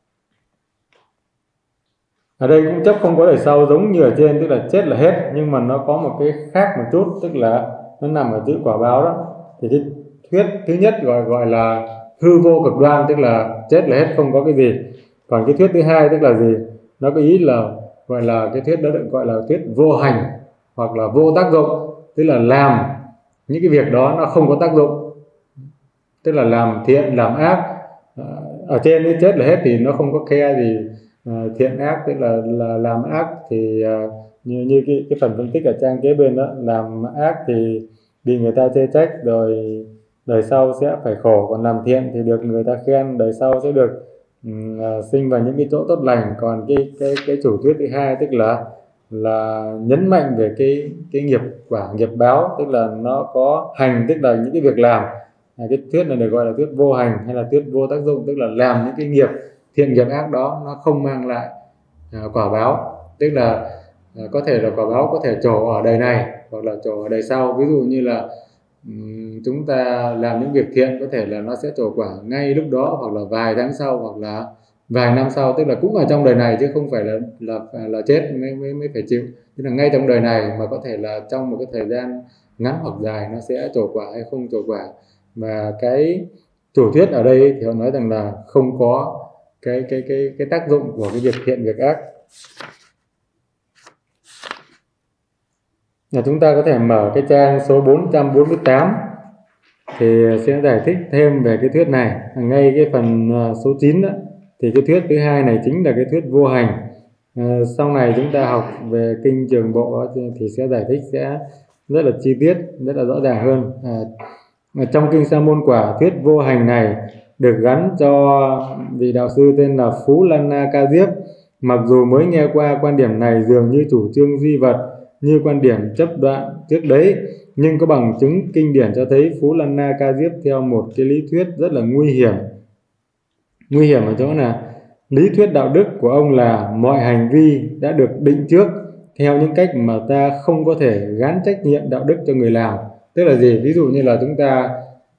Ở đây cũng chấp không có đời sau giống như ở trên, tức là chết là hết, nhưng mà nó có một cái khác một chút, tức là nó nằm ở chữ quả báo đó. Thì cái thuyết thứ nhất gọi gọi là hư vô cực đoan, tức là chết là hết, không có cái gì. Còn cái thuyết thứ hai tức là gì? Nó có ý là gọi là cái thuyết đó được gọi là thuyết vô hành hoặc là vô tác dụng, tức là làm những cái việc đó nó không có tác dụng, tức là làm thiện làm ác. Ở trên cái chết là hết thì nó không có khe gì uh, thiện ác, tức là là làm ác thì uh, như như cái cái phần phân tích ở trang kế bên đó, làm ác thì bị người ta chê trách rồi đời sau sẽ phải khổ, còn làm thiện thì được người ta khen, đời sau sẽ được uh, sinh vào những cái chỗ tốt lành. Còn cái cái cái chủ thuyết thứ hai tức là là nhấn mạnh về cái cái nghiệp quả nghiệp báo, tức là nó có hành, tức là những cái việc làm. À, cái thuyết này được gọi là thuyết vô hành hay là thuyết vô tác dụng, tức là làm những cái nghiệp thiện nghiệp ác đó nó không mang lại à, quả báo, tức là à, có thể là quả báo có thể trổ ở đời này hoặc là trổ ở đời sau. Ví dụ như là um, chúng ta làm những việc thiện có thể là nó sẽ trổ quả ngay lúc đó, hoặc là vài tháng sau, hoặc là vài năm sau, tức là cũng ở trong đời này chứ không phải là là là chết mới mới, mới phải chịu, tức là ngay trong đời này, mà có thể là trong một cái thời gian ngắn hoặc dài nó sẽ trổ quả hay không trổ quả. Và cái chủ thuyết ở đây thì họ nói rằng là không có cái cái cái cái tác dụng của cái việc thiện việc ác. Là chúng ta có thể mở cái trang số bốn trăm bốn mươi tám thì sẽ giải thích thêm về cái thuyết này. Ngay cái phần số chín đó, thì cái thuyết thứ hai này chính là cái thuyết vô hành. À, sau này chúng ta học về kinh Trường Bộ thì sẽ giải thích sẽ rất là chi tiết, rất là rõ ràng hơn. À, trong kinh Sa Môn Quả, thuyết vô hành này được gắn cho vị đạo sư tên là Phú Lan Na Ca Diếp. Mặc dù mới nghe qua quan điểm này dường như chủ trương duy vật như quan điểm chấp đoạn trước đấy, nhưng có bằng chứng kinh điển cho thấy Phú Lan Na Ca Diếp theo một cái lý thuyết rất là nguy hiểm. Nguy hiểm ở chỗ là lý thuyết đạo đức của ông là mọi hành vi đã được định trước theo những cách mà ta không có thể gán trách nhiệm đạo đức cho người làm. Tức là gì? Ví dụ như là chúng ta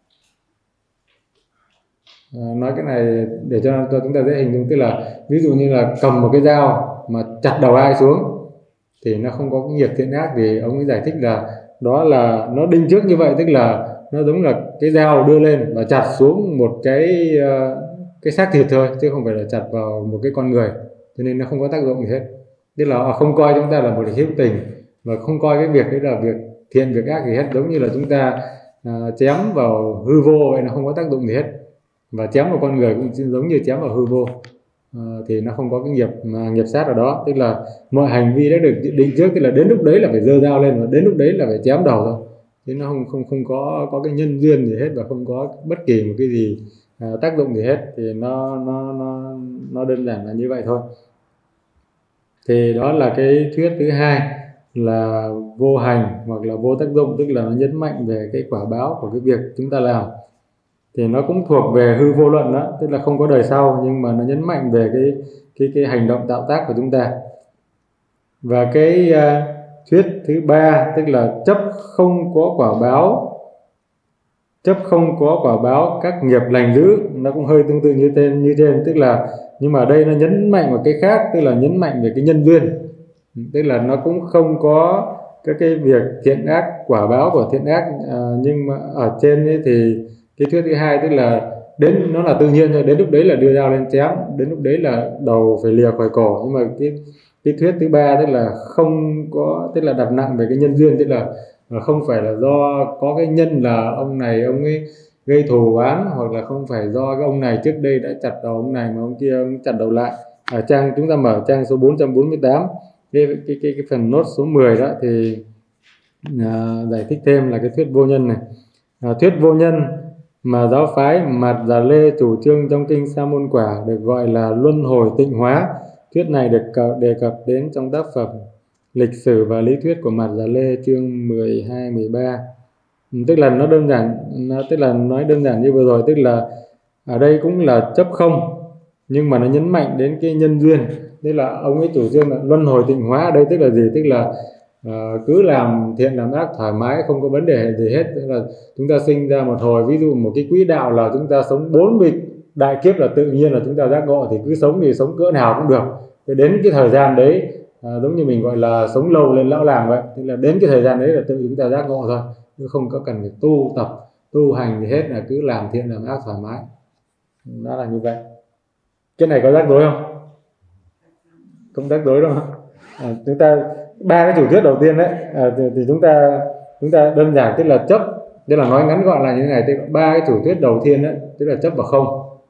à, nói cái này để cho, cho chúng ta dễ hình dung, tức là ví dụ như là cầm một cái dao mà chặt đầu ai xuống thì nó không có cái nghiệp thiện ác, thì ông ấy giải thích là đó là nó định trước như vậy, tức là nó giống là cái dao đưa lên và chặt xuống một cái cái xác thịt thôi, chứ không phải là chặt vào một cái con người, cho nên nó không có tác dụng gì hết. Tức là không coi chúng ta là một hữu tình và không coi cái việc đấy là việc thiện việc ác gì hết, giống như là chúng ta à, chém vào hư vô vậy, nó không có tác dụng gì hết. Và chém vào con người cũng giống như chém vào hư vô, à, thì nó không có cái nghiệp mà nghiệp sát ở đó. Tức là mọi hành vi đã được định trước, tức là đến lúc đấy là phải giơ dao lên và đến lúc đấy là phải chém đầu thôi, chứ nó không không không có có cái nhân duyên gì hết và không có bất kỳ một cái gì à, tác dụng gì hết. Thì nó nó nó nó đơn giản là như vậy thôi. Thì đó là cái thuyết thứ hai là vô hành hoặc là vô tác dụng, tức là nó nhấn mạnh về cái quả báo của cái việc chúng ta làm. Thì nó cũng thuộc về hư vô luận đó, tức là không có đời sau, nhưng mà nó nhấn mạnh về cái cái cái hành động tạo tác của chúng ta. Và cái uh, thuyết thứ ba tức là chấp không có quả báo, chấp không có quả báo các nghiệp lành dữ, nó cũng hơi tương tự như tên như trên, tức là nhưng mà ở đây nó nhấn mạnh vào cái khác, tức là nhấn mạnh về cái nhân duyên, tức là nó cũng không có các cái việc thiện ác, quả báo của thiện ác. À, nhưng mà ở trên ấy thì cái thuyết thứ hai tức là đến nó là tự nhiên thôi, đến lúc đấy là đưa dao lên chém, đến lúc đấy là đầu phải lìa khỏi cổ. Nhưng mà cái cái thuyết thứ ba tức là không có, tức là đặt nặng về cái nhân duyên, tức là không phải là do có cái nhân là ông này ông ấy gây thù oán, hoặc là không phải do cái ông này trước đây đã chặt đầu ông này mà ông kia ông chặt đầu lại. Ở trang chúng ta mở trang số bốn trăm bốn mươi tám, cái cái cái, cái phần nốt số mười đó thì à, giải thích thêm là cái thuyết vô nhân này. À, thuyết vô nhân mà giáo phái Mạt Già Lê chủ trương trong kinh Sa Môn Quả được gọi là luân hồi tịnh hóa. Thuyết này được đề cập đến trong tác phẩm Lịch sử và lý thuyết của Mạt Già Lê chương mười hai mười ba. Tức là nó đơn giản, nó, tức là nói đơn giản như vừa rồi, tức là ở đây cũng là chấp không, nhưng mà nó nhấn mạnh đến cái nhân duyên. Tức là ông ấy chủ trương là luân hồi tịnh hóa ở đây tức là gì? Tức là uh, cứ làm thiện làm ác thoải mái, không có vấn đề gì hết. Tức là chúng ta sinh ra một hồi, ví dụ một cái quỹ đạo là chúng ta sống bốn mươi đại kiếp là tự nhiên là chúng ta giác ngộ, thì cứ sống thì sống cỡ nào cũng được. Thế đến cái thời gian đấy à, giống như mình gọi là sống lâu lên lão làng vậy, tức là đến cái thời gian đấy là tự chúng ta giác ngộ thôi, chứ không có cần phải tu tập tu hành gì hết, là cứ làm thiện làm ác thoải mái. Nó là như vậy. Cái này có rắc rối không? Không rắc rối đâu. À, chúng ta ba cái chủ thuyết đầu tiên đấy à, thì, thì chúng ta chúng ta đơn giản tức là chấp, tức là nói ngắn gọn là như thế này. Tức là ba cái chủ thuyết đầu tiên đấy tức là chấp và không.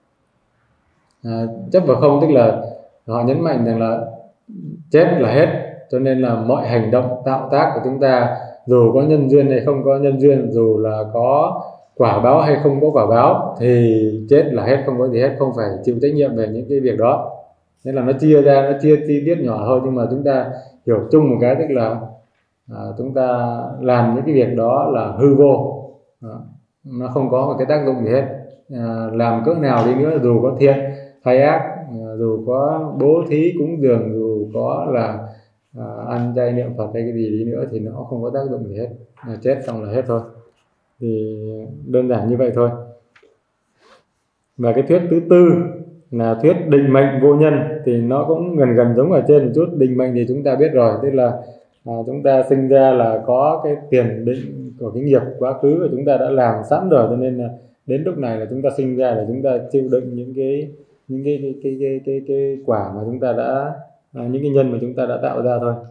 À, chấp và không tức là họ nhấn mạnh rằng là chết là hết, cho nên là mọi hành động tạo tác của chúng ta dù có nhân duyên hay không có nhân duyên, dù là có quả báo hay không có quả báo thì chết là hết, không có gì hết, không phải chịu trách nhiệm về những cái việc đó. Nên là nó chia ra, nó chia chi tiết nhỏ thôi, nhưng mà chúng ta hiểu chung một cái, tức là à, chúng ta làm những cái việc đó là hư vô, đó. Nó không có một cái tác dụng gì hết. À, làm cỡ nào đi nữa, dù có thiện hay ác, à, dù có bố thí cúng dường, dù có là à, ăn chay niệm Phật hay cái gì đi nữa thì nó không có tác dụng gì hết, à, chết xong là hết thôi. Thì đơn giản như vậy thôi. Và cái thuyết thứ tư là thuyết định mệnh vô nhân, thì nó cũng gần gần giống ở trên một chút. Định mệnh thì chúng ta biết rồi, tức là à, chúng ta sinh ra là có cái tiền định của cái nghiệp quá khứ và chúng ta đã làm sẵn rồi, cho nên là đến lúc này là chúng ta sinh ra để chúng ta chịu đựng những cái những cái cái cái cái, cái, cái quả mà chúng ta đã à, những cái nhân mà chúng ta đã tạo ra thôi.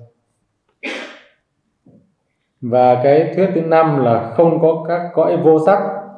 Và cái thuyết thứ năm là không có các cõi vô sắc.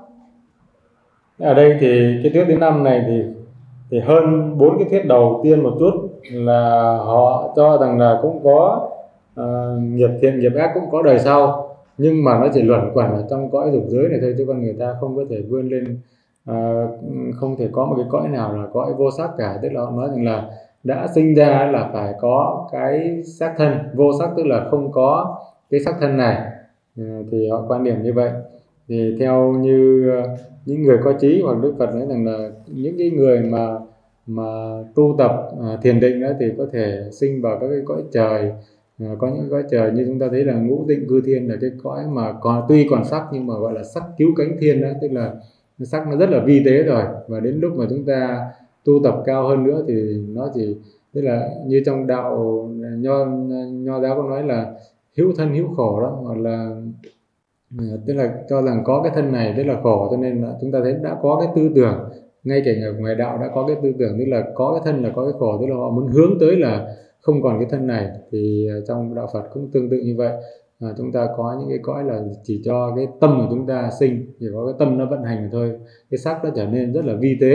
Ở đây thì cái thuyết thứ năm này thì thì hơn bốn cái thuyết đầu tiên một chút, là họ cho rằng là cũng có uh, nghiệp thiện nghiệp ác, cũng có đời sau, nhưng mà nó chỉ luẩn quẩn ở trong cõi dục giới này thôi, chứ con người ta không có thể vươn lên, uh, không thể có một cái cõi nào là cõi vô sắc cả. Tức là họ nói rằng là đã sinh ra là phải có cái xác thân vô sắc, tức là không có cái sắc thân này. Uh, thì họ quan điểm như vậy. Thì theo như uh, những người có trí, hoặc Đức Phật nói rằng là những cái người mà mà tu tập à, thiền định đó thì có thể sinh vào các cái cõi trời, à, có những cõi trời như chúng ta thấy là ngũ tịnh cư thiên, là cái cõi mà còn tuy còn sắc nhưng mà gọi là sắc cứu cánh thiên đó, tức là sắc nó rất là vi tế rồi. Và đến lúc mà chúng ta tu tập cao hơn nữa thì nó chỉ, tức là như trong đạo nho nho giáo có nói là hữu thân hữu khổ đó, hoặc là tức là cho rằng có cái thân này rất là khổ, cho nên là chúng ta thấy đã có cái tư tưởng, ngay cả ở ngoài đạo đã có cái tư tưởng, tức là có cái thân là có cái khổ, tức là họ muốn hướng tới là không còn cái thân này. Thì trong đạo Phật cũng tương tự như vậy, à, chúng ta có những cái cõi là chỉ cho cái tâm của chúng ta sinh, chỉ có cái tâm nó vận hành thôi, cái sắc nó trở nên rất là vi tế.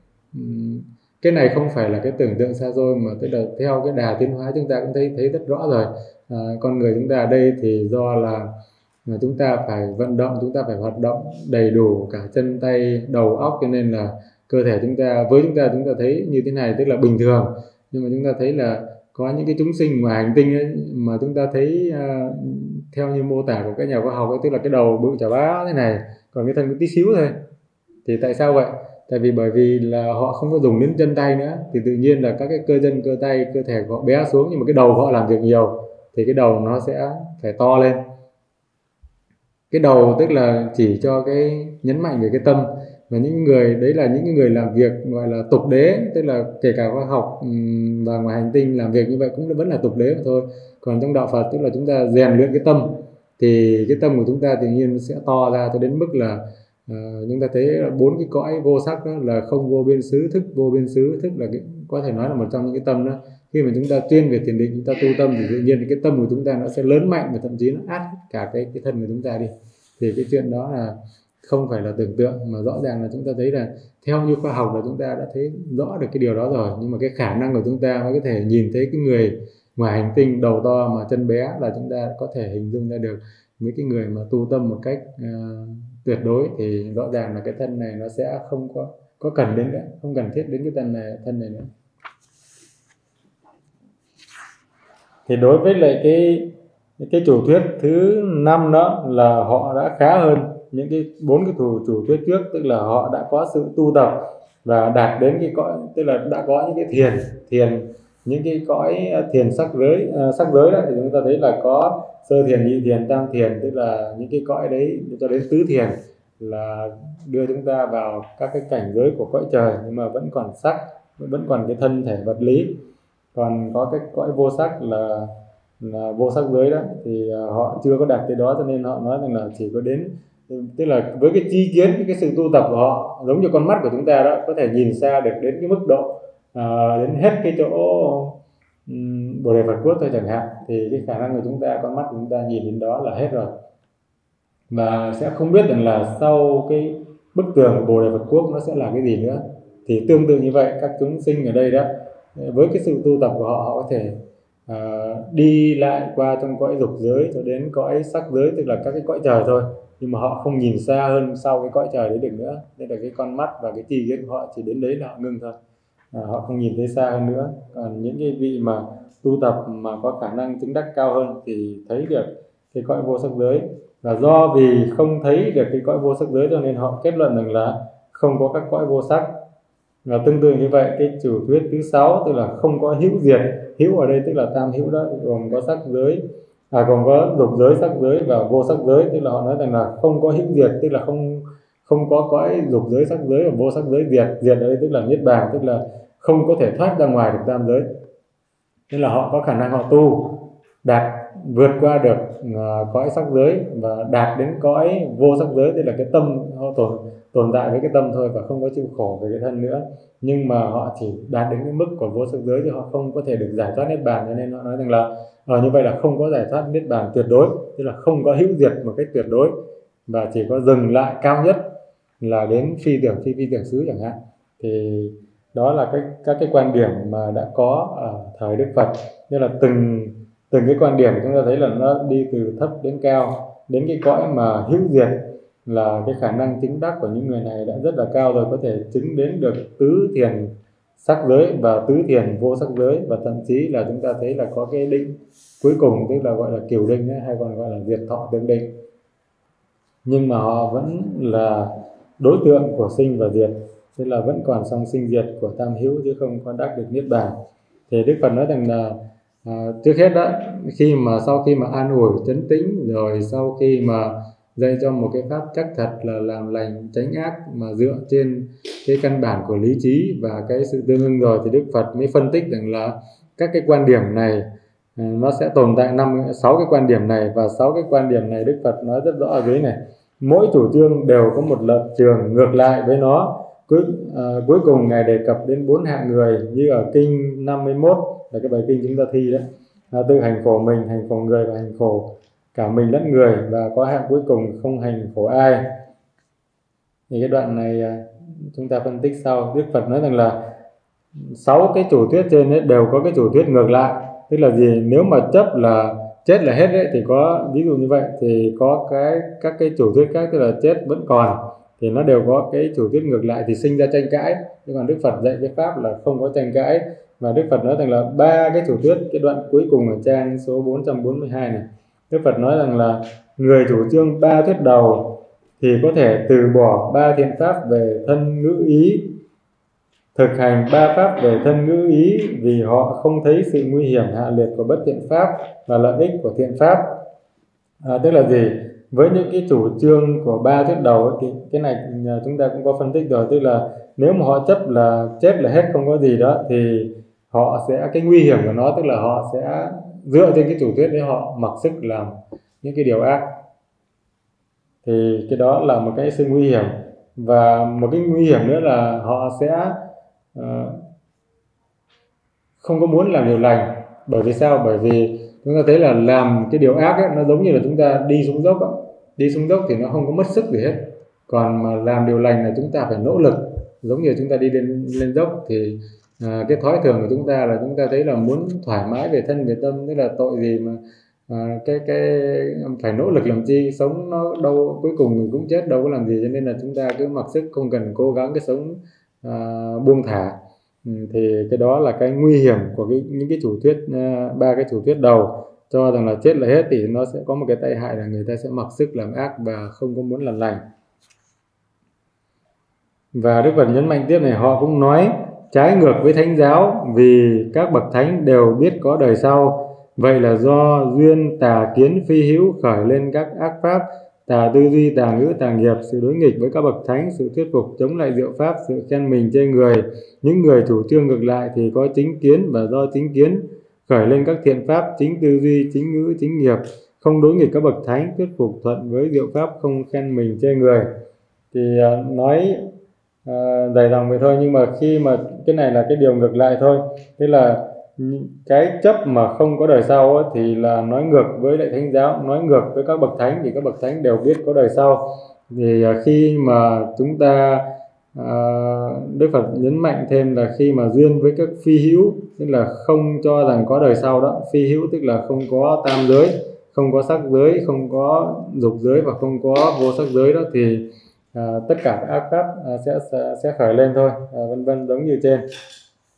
Cái này không phải là cái tưởng tượng xa xôi, mà tức là theo cái đà tiến hóa chúng ta cũng thấy thấy rất rõ rồi. À, con người chúng ta ở đây thì do là mà chúng ta phải vận động, chúng ta phải hoạt động đầy đủ cả chân tay đầu óc, cho nên là cơ thể chúng ta, với chúng ta chúng ta thấy như thế này tức là bình thường. Nhưng mà chúng ta thấy là có những cái chúng sinh ngoài hành tinh ấy, mà chúng ta thấy uh, theo như mô tả của các nhà khoa học ấy, tức là cái đầu bự chà bá thế này, còn cái thân có tí xíu thôi. Thì tại sao vậy? Tại vì bởi vì là họ không có dùng đến chân tay nữa, thì tự nhiên là các cái cơ chân cơ tay cơ thể của họ bé xuống, nhưng mà cái đầu của họ làm việc nhiều, thì cái đầu nó sẽ phải to lên. Cái đầu tức là chỉ cho cái nhấn mạnh về cái tâm. Và những người đấy là những người làm việc gọi là tục đế, tức là kể cả khoa học và ngoài hành tinh làm việc như vậy cũng vẫn là tục đế mà thôi. Còn trong đạo Phật tức là chúng ta rèn luyện cái tâm, thì cái tâm của chúng ta tự nhiên sẽ to ra cho đến mức là uh, chúng ta thấy bốn cái cõi vô sắc đó là không vô biên xứ, thức vô biên xứ. Thức là cái, có thể nói là một trong những cái tâm đó. Khi mà chúng ta chuyên về thiền định, chúng ta tu tâm thì tự nhiên cái tâm của chúng ta nó sẽ lớn mạnh, và thậm chí nó át cả cái cái thân của chúng ta đi. Thì cái chuyện đó là không phải là tưởng tượng, mà rõ ràng là chúng ta thấy là theo như khoa học là chúng ta đã thấy rõ được cái điều đó rồi. Nhưng mà cái khả năng của chúng ta mới có thể nhìn thấy cái người ngoài hành tinh đầu to mà chân bé, là chúng ta có thể hình dung ra được mấy cái người mà tu tâm một cách uh, tuyệt đối, thì rõ ràng là cái thân này nó sẽ không có có cần đến nữa, không cần thiết đến cái thân này thân này nữa. Thì đối với lại cái cái chủ thuyết thứ năm đó là họ đã khá hơn những cái bốn cái chủ chủ thuyết trước, tức là họ đã có sự tu tập và đạt đến cái cõi, tức là đã có những cái thiền thiền những cái cõi thiền sắc giới uh, sắc giới đó, thì chúng ta thấy là có sơ thiền, nhị thiền, tam thiền, tức là những cái cõi đấy cho đến tứ thiền là đưa chúng ta vào các cái cảnh giới của cõi trời, nhưng mà vẫn còn sắc, vẫn còn cái thân thể vật lý. Còn có cái cõi vô sắc là là vô sắc giới đó, thì họ chưa có đạt tới đó, cho nên họ nói rằng là chỉ có đến, tức là với cái chi kiến, cái sự tu tập của họ giống như con mắt của chúng ta đó, có thể nhìn xa được đến cái mức độ à, đến hết cái chỗ um, Bồ Đề Phật Quốc thôi chẳng hạn. Thì cái khả năng của chúng ta, con mắt của chúng ta nhìn đến đó là hết rồi, và sẽ không biết rằng là sau cái bức tường của Bồ Đề Phật Quốc nó sẽ là cái gì nữa. Thì tương tự như vậy, các chúng sinh ở đây đó, với cái sự tu tập của họ, họ có thể À, đi lại qua trong cõi dục giới cho đến cõi sắc giới, tức là các cái cõi trời thôi, nhưng mà họ không nhìn xa hơn sau cái cõi trời đấy được nữa. Nên là cái con mắt và cái tri kiến của họ chỉ đến đấy là họ ngưng thôi. à, họ không nhìn thấy xa hơn nữa. Còn những cái vị mà tu tập mà có khả năng chứng đắc cao hơn thì thấy được cái cõi vô sắc giới, và do vì không thấy được cái cõi vô sắc giới cho nên họ kết luận rằng là không có các cõi vô sắc. Và tương tự như vậy, cái chủ thuyết thứ sáu tức là không có hữu diệt. Hữu ở đây tức là tam hữu đó, gồm có sắc giới, à gồm có dục giới, sắc giới và vô sắc giới. Tức là họ nói rằng là không có hữu diệt, tức là không không có cõi dục giới, sắc giới và vô sắc giới diệt. Diệt ở đây tức là niết bàn, tức là không có thể thoát ra ngoài được tam giới. Tức là họ có khả năng họ tu đạt vượt qua được uh, cõi sắc giới và đạt đến cõi vô sắc giới, tức là cái tâm họ tồn tồn tại với cái tâm thôi và không có chịu khổ về cái thân nữa. Nhưng mà họ chỉ đạt đến cái mức của vô sắc giới chứ họ không có thể được giải thoát niết bàn, cho nên họ nói rằng là ở như vậy là không có giải thoát niết bàn tuyệt đối, tức là không có hữu diệt một cách tuyệt đối, và chỉ có dừng lại cao nhất là đến phi tưởng phi phi tưởng xứ chẳng hạn. Thì đó là cái các cái quan điểm mà đã có ở thời Đức Phật. Nên là từng từng cái quan điểm chúng ta thấy là nó đi từ thấp đến cao. Đến cái cõi mà hữu diệt là cái khả năng chứng đắc của những người này đã rất là cao rồi, có thể chứng đến được tứ thiền sắc giới và tứ thiền vô sắc giới, và thậm chí là chúng ta thấy là có cái định cuối cùng tức là gọi là cửu định ấy, hay còn gọi là diệt thọ tương định. Nhưng mà họ vẫn là đối tượng của sinh và diệt, tức là vẫn còn song sinh diệt của tam hữu chứ không có đắc được niết bàn. Thì Đức Phật nói rằng là à, trước hết đó, khi mà sau khi mà an ủi trấn tĩnh rồi, sau khi mà dạy cho một cái pháp chắc thật là làm lành tránh ác mà dựa trên cái căn bản của lý trí và cái sự tương ưng rồi, thì Đức Phật mới phân tích rằng là các cái quan điểm này à, nó sẽ tồn tại năm sáu cái quan điểm này, và sáu cái quan điểm này Đức Phật nói rất rõ ở dưới này. Mỗi chủ trương đều có một lập trường ngược lại với nó. Cuối, à, cuối cùng Ngài đề cập đến bốn hạng người như ở kinh năm mươi mốt là cái bài kinh chúng ta thi đó, à, tự hành khổ mình, hành khổ người và hành khổ cả mình lẫn người, và có hạng cuối cùng không hành khổ ai. Thì cái đoạn này à, chúng ta phân tích sau. Đức Phật nói rằng là sáu cái chủ thuyết trên ấy đều có cái chủ thuyết ngược lại. Tức là gì? Nếu mà chấp là chết là hết ấy, thì có ví dụ như vậy, thì có cái các cái chủ thuyết khác tức là chết vẫn còn, thì nó đều có cái chủ thuyết ngược lại thì sinh ra tranh cãi. Nhưng còn Đức Phật dạy cái pháp là không có tranh cãi. Và Đức Phật nói rằng là ba cái chủ thuyết, cái đoạn cuối cùng ở trang số bốn trăm bốn mươi hai này, Đức Phật nói rằng là người chủ trương ba thuyết đầu thì có thể từ bỏ ba thiện pháp về thân ngữ ý, thực hành ba pháp về thân ngữ ý, vì họ không thấy sự nguy hiểm hạ liệt của bất thiện pháp và lợi ích của thiện pháp. À, tức là gì? Với những cái chủ trương của ba thuyết đầu ấy, thì cái này chúng ta cũng có phân tích rồi, tức là nếu mà họ chấp là chết là hết không có gì đó, thì họ sẽ, cái nguy hiểm của nó tức là họ sẽ dựa trên cái chủ thuyết đấy họ mặc sức làm những cái điều ác. Thì cái đó là một cái sự nguy hiểm. Và một cái nguy hiểm nữa là họ sẽ uh, không có muốn làm điều lành. Bởi vì sao? Bởi vì chúng ta thấy là làm cái điều ác ấy, nó giống như là chúng ta đi xuống dốc ấy. Đi xuống dốc thì nó không có mất sức gì hết. Còn mà làm điều lành là chúng ta phải nỗ lực. Giống như chúng ta đi lên, lên dốc thì à, cái thói thường của chúng ta là chúng ta thấy là muốn thoải mái về thân về tâm, tức là tội gì mà à, cái cái phải nỗ lực làm chi, sống nó đâu cuối cùng mình cũng chết, đâu có làm gì, cho nên là chúng ta cứ mặc sức không cần cố gắng cái sống à, buông thả. Ừ, thì cái đó là cái nguy hiểm của cái, những cái chủ thuyết ba cái chủ thuyết đầu cho rằng là chết là hết, thì nó sẽ có một cái tai hại là người ta sẽ mặc sức làm ác và không có muốn làm lành. Và Đức Phật nhấn mạnh tiếp này, họ cũng nói trái ngược với thánh giáo, vì các bậc thánh đều biết có đời sau. Vậy là do duyên tà kiến phi hữu khởi lên các ác pháp, tà tư duy, tà ngữ, tà nghiệp, sự đối nghịch với các bậc thánh, sự thuyết phục chống lại diệu pháp, sự khen mình chê người. Những người chủ trương ngược lại thì có chính kiến, và do chính kiến khởi lên các thiện pháp, chính tư duy, chính ngữ, chính nghiệp, không đối nghịch các bậc thánh, thuyết phục thuận với diệu pháp, không khen mình chê người. Thì uh, nói uh, dài dòng vậy thôi, nhưng mà khi mà cái này là cái điều ngược lại thôi, tức là cái chấp mà không có đời sau ấy, thì là nói ngược với lại thánh giáo, nói ngược với các bậc thánh, thì các bậc thánh đều biết có đời sau. Thì uh, khi mà chúng ta uh, Đức Phật nhấn mạnh thêm là khi mà duyên với các phi hữu, tức là không cho rằng có đời sau đó, phi hữu tức là không có tam giới, không có sắc giới, không có dục giới và không có vô sắc giới đó, thì à, tất cả các ác pháp à, sẽ, sẽ sẽ khởi lên thôi, à, vân vân giống như trên.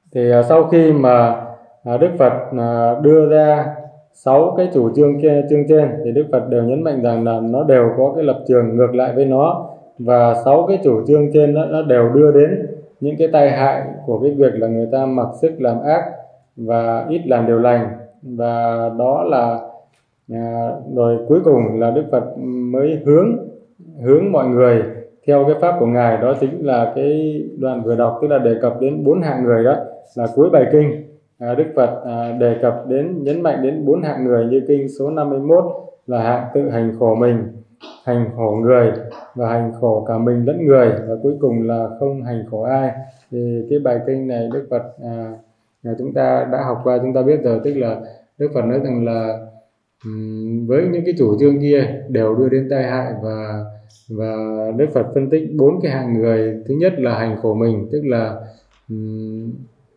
Thì à, sau khi mà à, Đức Phật à, đưa ra sáu cái chủ trương kia, chương trên, thì Đức Phật đều nhấn mạnh rằng là nó đều có cái lập trường ngược lại với nó, và sáu cái chủ trương trên đó, nó đều đưa đến những cái tai hại của cái việc là người ta mặc sức làm ác và ít làm điều lành. Và đó là à, rồi cuối cùng là Đức Phật mới hướng hướng mọi người theo cái pháp của Ngài, đó chính là cái đoạn vừa đọc, tức là đề cập đến bốn hạng người. Đó là cuối bài kinh. à, Đức Phật à, đề cập đến, nhấn mạnh đến bốn hạng người như kinh số năm mươi mốt là hạng tự hành khổ mình, hành khổ người và hành khổ cả mình lẫn người, và cuối cùng là không hành khổ ai. Thì cái bài kinh này Đức Phật à, chúng ta đã học qua, chúng ta biết rồi, tức là Đức Phật nói rằng là um, với những cái chủ trương kia đều đưa đến tai hại, và và Đức Phật phân tích bốn cái hạng người. Thứ nhất là hành khổ mình, tức là um,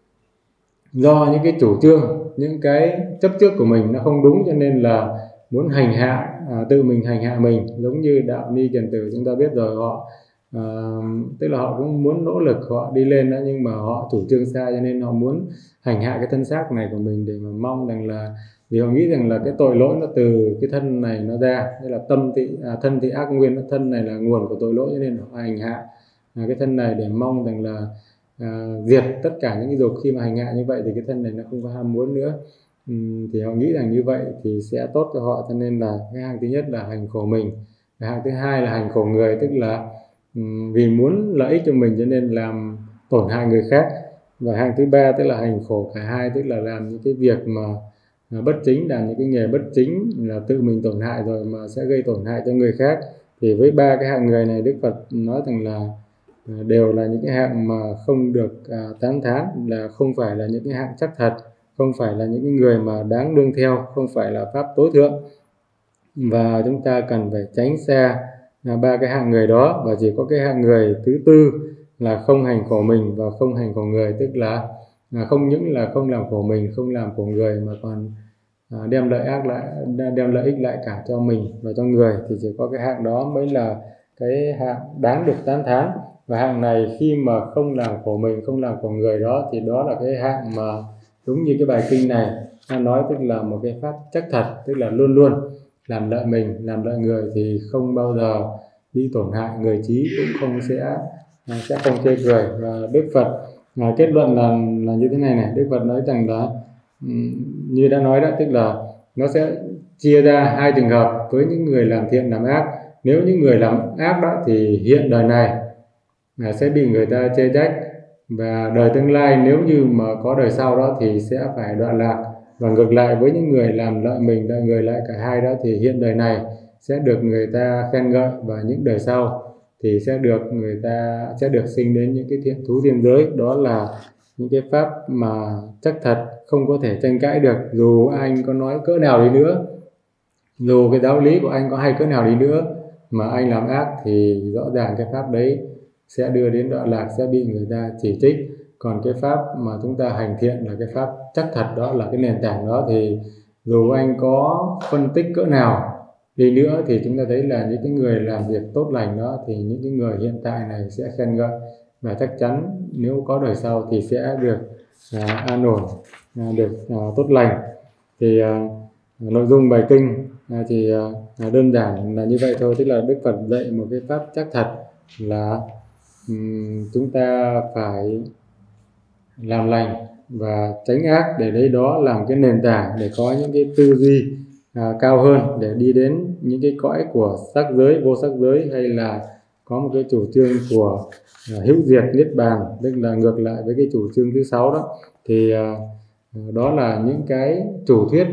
do những cái chủ trương, những cái chấp trước của mình nó không đúng, cho nên là muốn hành hạ, à, tự mình hành hạ mình. Giống như đạo Ni Kiền Tử chúng ta biết rồi, họ à, tức là họ cũng muốn nỗ lực họ đi lên đó, nhưng mà họ chủ trương sai, cho nên họ muốn hành hạ cái thân xác này của mình để mà mong rằng là, vì họ nghĩ rằng là cái tội lỗi nó từ cái thân này nó ra, tức là tâm thị à, thân thị ác nguyên, thân này là nguồn của tội lỗi, cho nên họ hành hạ à, cái thân này để mong rằng là à, diệt tất cả những cái dục. Khi mà hành hạ như vậy thì cái thân này nó không có ham muốn nữa. uhm, thì họ nghĩ rằng như vậy thì sẽ tốt cho họ, cho nên là cái hạng thứ nhất là hành khổ mình. Cái hạng thứ hai là hành khổ người, tức là um, vì muốn lợi ích cho mình cho nên làm tổn hại người khác. Và hạng thứ ba tức là hành khổ cả hai, tức là làm những cái việc mà à, bất chính, làm những cái nghề bất chính, là tự mình tổn hại rồi mà sẽ gây tổn hại cho người khác. Thì với ba cái hạng người này, Đức Phật nói rằng là đều là những cái hạng mà không được à, tán thán, là không phải là những cái hạng chắc thật, không phải là những cái người mà đáng nương theo, không phải là pháp tối thượng, và chúng ta cần phải tránh xa là ba cái hạng người đó. Và chỉ có cái hạng người thứ tư là không hành khổ mình và không hành khổ người, tức là à, không những là không làm khổ mình, không làm khổ người, mà còn à, đem lợi ác lại, đem lợi ích lại cả cho mình và cho người. Thì chỉ có cái hạng đó mới là cái hạng đáng được tán thán. Và hạng này khi mà không làm khổ mình, không làm khổ người đó, thì đó là cái hạng mà đúng như cái bài kinh này nó nói, tức là một cái pháp chắc thật, tức là luôn luôn làm lợi mình, làm lợi người, thì không bao giờ bị tổn hại, người trí cũng không sẽ sẽ không chê cười. Và Đức Phật à, kết luận là là như thế này này. Đức Phật nói rằng là như đã nói đó, tức là nó sẽ chia ra hai trường hợp với những người làm thiện làm ác. Nếu những người làm ác đó thì hiện đời này sẽ bị người ta chê trách, và đời tương lai nếu như mà có đời sau đó thì sẽ phải đoạn lạc. Và ngược lại với những người làm lợi mình, lợi người, lại cả hai đó, thì hiện đời này sẽ được người ta khen ngợi, và những đời sau thì sẽ được người ta sẽ được sinh đến những cái thiện thú thiên giới. Đó là những cái pháp mà chắc thật, không có thể tranh cãi được. Dù anh có nói cỡ nào đi nữa, dù cái giáo lý của anh có hay cỡ nào đi nữa, mà anh làm ác thì rõ ràng cái pháp đấy sẽ đưa đến đoạn lạc, sẽ bị người ta chỉ trích. Còn cái pháp mà chúng ta hành thiện là cái pháp chắc thật, đó là cái nền tảng đó, thì dù anh có phân tích cỡ nào đi nữa thì chúng ta thấy là những cái người làm việc tốt lành đó, thì những cái người hiện tại này sẽ khen ngợi, và chắc chắn nếu có đời sau thì sẽ được à, an ổn, à, được à, tốt lành. Thì à, nội dung bài kinh à, thì à, đơn giản là như vậy thôi, tức là Đức Phật dạy một cái pháp chắc thật là um, chúng ta phải làm lành và tránh ác, để lấy đó làm cái nền tảng để có những cái tư duy à, cao hơn, để đi đến những cái cõi của sắc giới, vô sắc giới, hay là có một cái chủ trương của à, hữu diệt niết bàn, tức là ngược lại với cái chủ trương thứ sáu đó. Thì à, đó là những cái chủ thuyết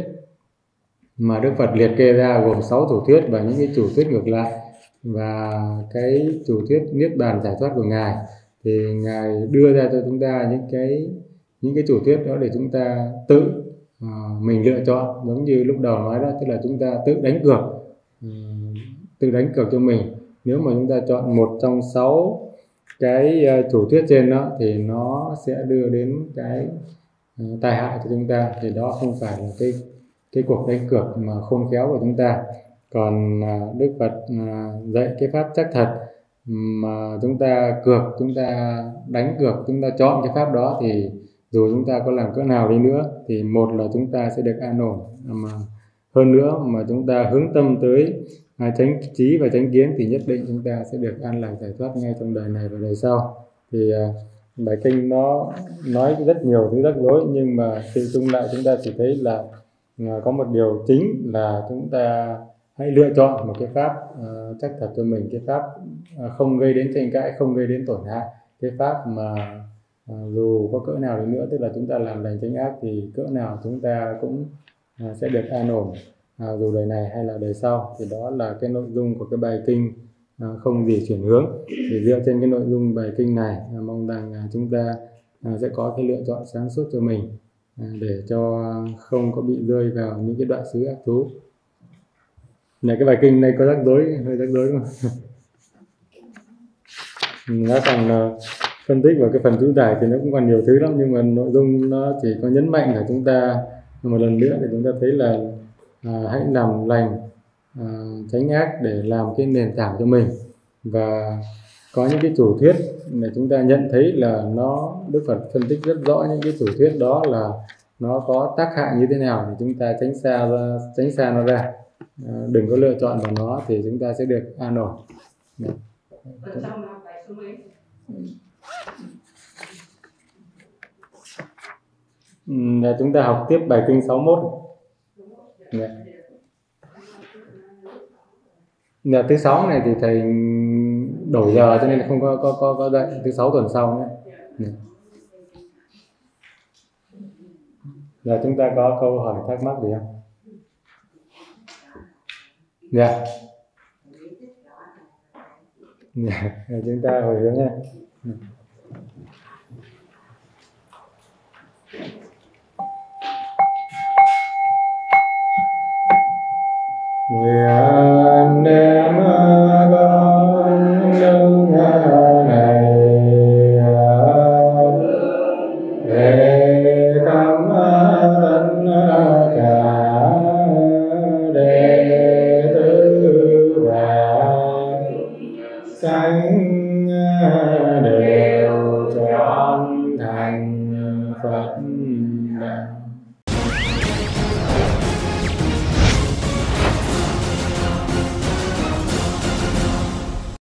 mà Đức Phật liệt kê ra, gồm sáu chủ thuyết và những cái chủ thuyết ngược lại, và cái chủ thuyết niết bàn giải thoát của Ngài. Thì Ngài đưa ra cho chúng ta những cái những cái chủ thuyết đó để chúng ta tự uh, mình lựa chọn. Giống như lúc đầu nói đó, tức là chúng ta tự đánh cược, uh, tự đánh cược cho mình. Nếu mà chúng ta chọn một trong sáu cái uh, chủ thuyết trên đó, thì nó sẽ đưa đến cái uh, tai hại cho chúng ta. Thì đó không phải là cái cái cuộc đánh cược mà khôn khéo của chúng ta. Còn uh, Đức Phật uh, dạy cái pháp chắc thật mà chúng ta cược, chúng ta đánh cược, chúng ta chọn cái pháp đó, thì dù chúng ta có làm cỡ nào đi nữa thì một là chúng ta sẽ được an ổn, mà hơn nữa mà chúng ta hướng tâm tới à, chánh trí và chánh kiến thì nhất định chúng ta sẽ được an lạc giải thoát ngay trong đời này và đời sau. Thì à, bài kinh nó nói rất nhiều thứ rắc rối, nhưng mà tự chung lại chúng ta chỉ thấy là à, có một điều chính là chúng ta hãy lựa chọn một cái pháp à, chắc thật cho mình, cái pháp à, không gây đến tranh cãi, không gây đến tổn hại, cái pháp mà à, dù có cỡ nào đi nữa, tức là chúng ta làm lành tránh ác thì cỡ nào chúng ta cũng à, sẽ được an ổn, à, dù đời này hay là đời sau. Thì đó là cái nội dung của cái bài kinh à, không gì chuyển hướng. Thì dựa trên cái nội dung bài kinh này, à, mong rằng à, chúng ta à, sẽ có cái lựa chọn sáng suốt cho mình, à, để cho không có bị rơi vào những cái đoạn xứ ác thú. Này, cái bài kinh này có rắc rối, hơi rắc rối đúng không? Nó còn uh, phân tích vào cái phần chú giải thì nó cũng còn nhiều thứ lắm, nhưng mà nội dung nó chỉ có nhấn mạnh là chúng ta một lần nữa thì chúng ta thấy là à, hãy làm lành à, tránh ác để làm cái nền tảng cho mình. Và có những cái chủ thuyết để chúng ta nhận thấy là nó, Đức Phật phân tích rất rõ những cái chủ thuyết đó là nó có tác hại như thế nào, thì chúng ta tránh xa ra, tránh xa nó ra, à, đừng có lựa chọn vào nó thì chúng ta sẽ được an ổn. Đấy. Là chúng ta học tiếp bài kinh sáu mươi mốt. Dạ. Dạ, thứ sáu này thì thầy đổi giờ cho nên không có có có, có dạy, thứ sáu tuần sau nhé. Dạ. Dạ, chúng ta có câu hỏi thắc mắc gì không? Dạ. Dạ, chúng ta hồi hướng nha. Nguyện đem con lưng này về thăm tất cả đệ tử và sanh đều trọn thành Phật đạo.